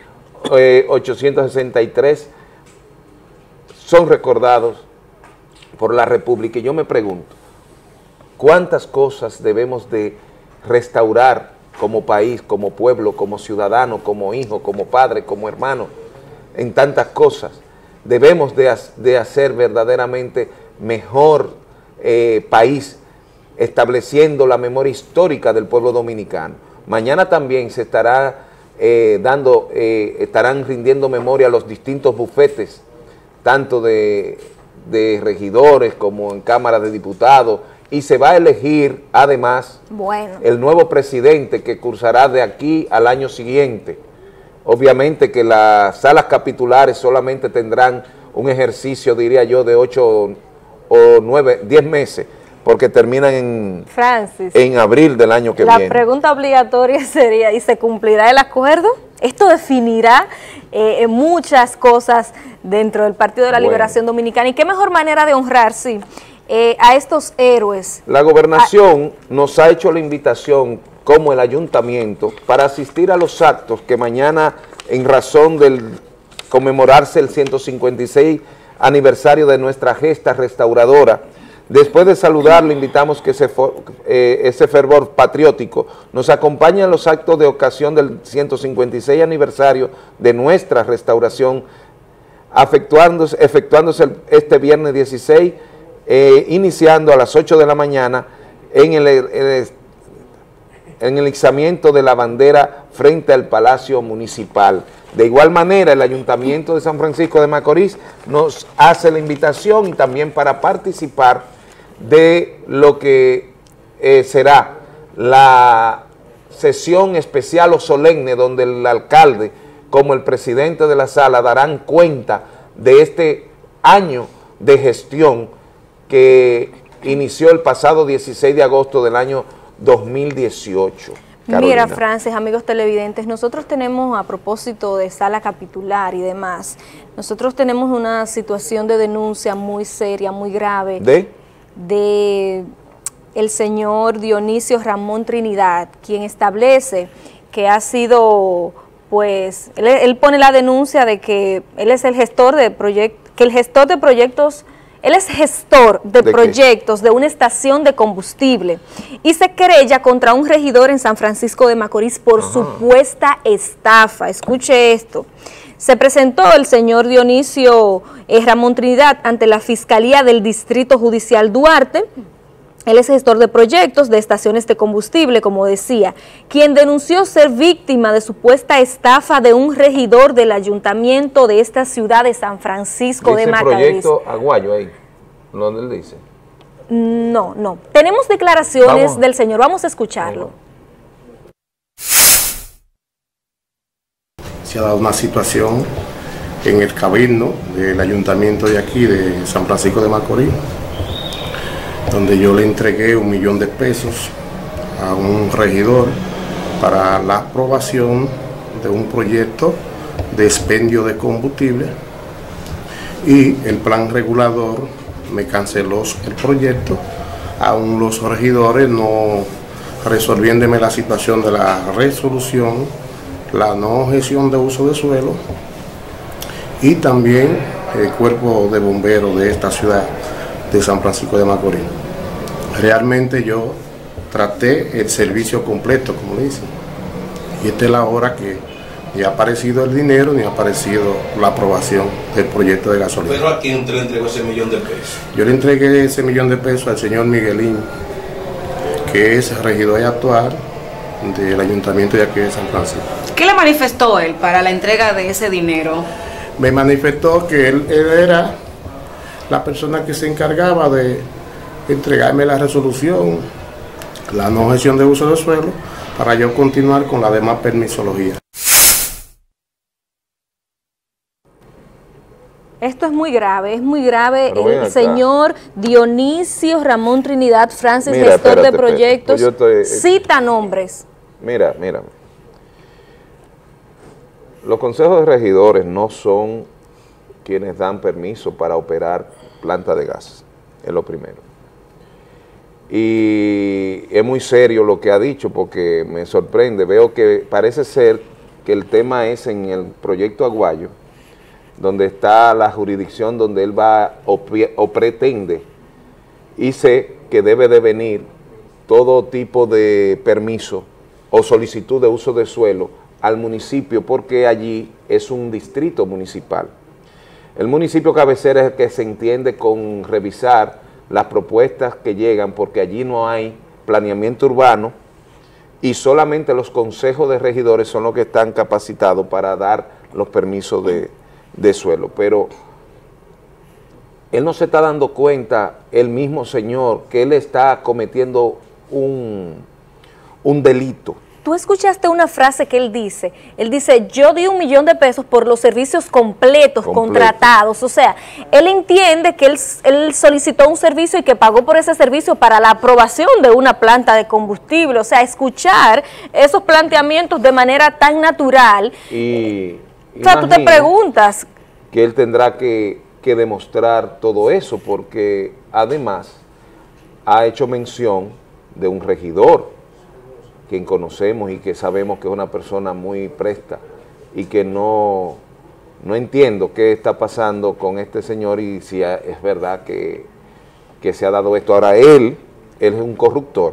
1863 son recordados por la República. Y yo me pregunto, ¿cuántas cosas debemos de restaurar como país, como pueblo, como ciudadano, como hijo, como padre, como hermano, en tantas cosas? Debemos de hacer verdaderamente mejor país, estableciendo la memoria histórica del pueblo dominicano. Mañana también se estará estarán rindiendo memoria a los distintos bufetes, tanto de regidores como en Cámara de Diputados, y se va a elegir además el nuevo presidente que cursará de aquí al año siguiente. Obviamente que las salas capitulares solamente tendrán un ejercicio, diría yo, de 8 o 9, 10 meses, porque terminan en abril del año que viene. La pregunta obligatoria sería, ¿y se cumplirá el acuerdo? Esto definirá muchas cosas dentro del Partido de la Liberación Dominicana, y qué mejor manera de honrar, a estos héroes. La gobernación nos ha hecho la invitación, como el ayuntamiento, para asistir a los actos que mañana, en razón del conmemorarse el 156 aniversario de nuestra gesta restauradora. Después de saludarlo, invitamos que ese fervor patriótico nos acompañe en los actos de ocasión del 156 aniversario de nuestra restauración, efectuándose este viernes 16, iniciando a las 8 de la mañana en el izamiento de la bandera frente al Palacio Municipal. De igual manera, el Ayuntamiento de San Francisco de Macorís nos hace la invitación también para participar de lo que será la sesión especial o solemne, donde el alcalde como el presidente de la sala darán cuenta de este año de gestión que inició el pasado 16 de agosto del año 2018. Carolina. Mira, Francis, amigos televidentes, nosotros tenemos, a propósito de sala capitular y demás, nosotros tenemos una situación de denuncia muy seria, muy grave de el señor Dionisio Ramón Trinidad, quien establece que ha sido, pues, él pone la denuncia de que él es el gestor de proyectos, que el gestor de proyectos, él es gestor de proyectos de una estación de combustible y se querella contra un regidor en San Francisco de Macorís por supuesta estafa. Escuche esto. Se presentó el señor Dionisio Ramón Trinidad ante la Fiscalía del Distrito Judicial Duarte. Él es gestor de proyectos de estaciones de combustible, como decía, quien denunció ser víctima de supuesta estafa de un regidor del ayuntamiento de esta ciudad de San Francisco de Macorís. Proyecto Aguayo ahí, ¿dónde él dice? No, no. Tenemos declaraciones del señor, vamos a escucharlo. Se ha dado una situación en el cabildo del ayuntamiento de aquí, de San Francisco de Macorís, donde yo le entregué $1 millón de pesos a un regidor para la aprobación de un proyecto de expendio de combustible, y el plan regulador me canceló el proyecto, aún los regidores no resolviéndome la situación de la resolución, la no gestión de uso de suelo, y también el cuerpo de bomberos de esta ciudad de San Francisco de Macorís. Realmente yo traté el servicio completo, como dicen, y esta es la hora que ni ha aparecido el dinero ni ha aparecido la aprobación del proyecto de gasolina. ¿Pero a quién usted le entregó ese $1 millón de pesos? Yo le entregué ese $1 millón de pesos al señor Miguelín, que es regidor actual del ayuntamiento de aquí de San Francisco. ¿Qué le manifestó él para la entrega de ese dinero? Me manifestó que él era la persona que se encargaba de entregarme la resolución, la no gestión de uso de suelo, para yo continuar con la demás permisología. Esto es muy grave, el señor Dionisio Ramón Trinidad, Francis, gestor de proyectos, cita nombres. Mira, los consejos de regidores no son quienes dan permiso para operar planta de gas, es lo primero. Y es muy serio lo que ha dicho, porque me sorprende, veo que parece ser que el tema es en el proyecto Aguayo, donde está la jurisdicción donde él va o pretende, y sé que debe de venir todo tipo de permiso o solicitud de uso de suelo al municipio, porque allí es un distrito municipal. El municipio cabecera es el que se entiende con revisar las propuestas que llegan, porque allí no hay planeamiento urbano y solamente los consejos de regidores son los que están capacitados para dar los permisos de suelo. Pero él no se está dando cuenta, el mismo señor, que él está cometiendo un delito. Tú escuchaste una frase que él dice, yo di $1 millón de pesos por los servicios completos contratados, o sea, él entiende que él solicitó un servicio y que pagó por ese servicio para la aprobación de una planta de combustible, o sea, escuchar esos planteamientos de manera tan natural, o sea, tú te preguntas. Que él tendrá que que demostrar todo eso, porque además ha hecho mención de un regidor, quien conocemos y que sabemos que es una persona muy presta y que no entiendo qué está pasando con este señor y si es verdad que se ha dado esto. Ahora él es un corruptor,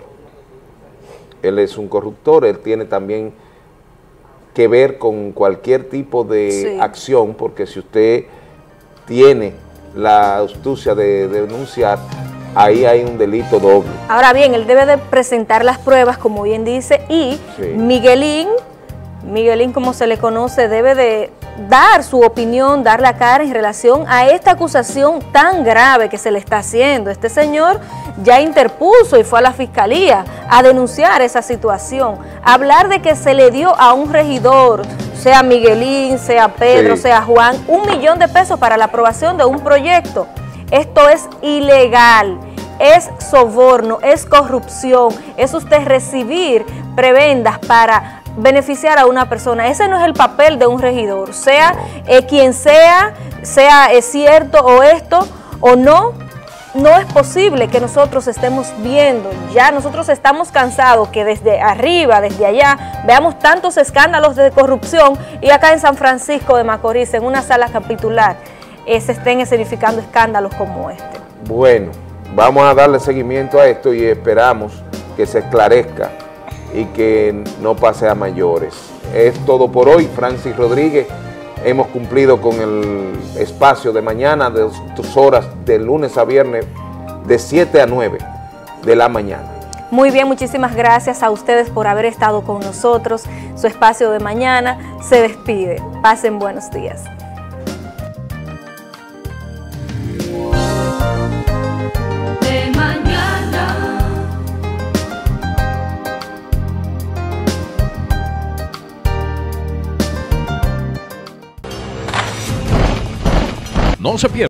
él tiene también que ver con cualquier tipo de acción, porque si usted tiene la astucia de denunciar, ahí hay un delito doble. Ahora bien, él debe de presentar las pruebas, como bien dice, y Miguelín, como se le conoce, debe de dar su opinión, dar la cara en relación a esta acusación tan grave que se le está haciendo. Este señor ya interpuso y fue a la fiscalía a denunciar esa situación. Hablar de que se le dio a un regidor, sea Miguelín, sea Pedro, sea Juan, $1 millón de pesos para la aprobación de un proyecto. Esto es ilegal, es soborno, es corrupción, es usted recibir prebendas para beneficiar a una persona. Ese no es el papel de un regidor, sea quien sea cierto o esto o no. No es posible que nosotros estemos viendo, ya nosotros estamos cansados que desde arriba, desde allá, veamos tantos escándalos de corrupción y acá en San Francisco de Macorís, en una sala capitular, se estén escenificando escándalos como este. Bueno, vamos a darle seguimiento a esto y esperamos que se esclarezca y que no pase a mayores. Es todo por hoy. Francis Rodríguez, hemos cumplido con el espacio de mañana de 2 horas de lunes a viernes de 7 a 9 de la mañana. Muy bien, muchísimas gracias a ustedes por haber estado con nosotros. Su espacio de mañana se despide. Pasen buenos días. No se pierda.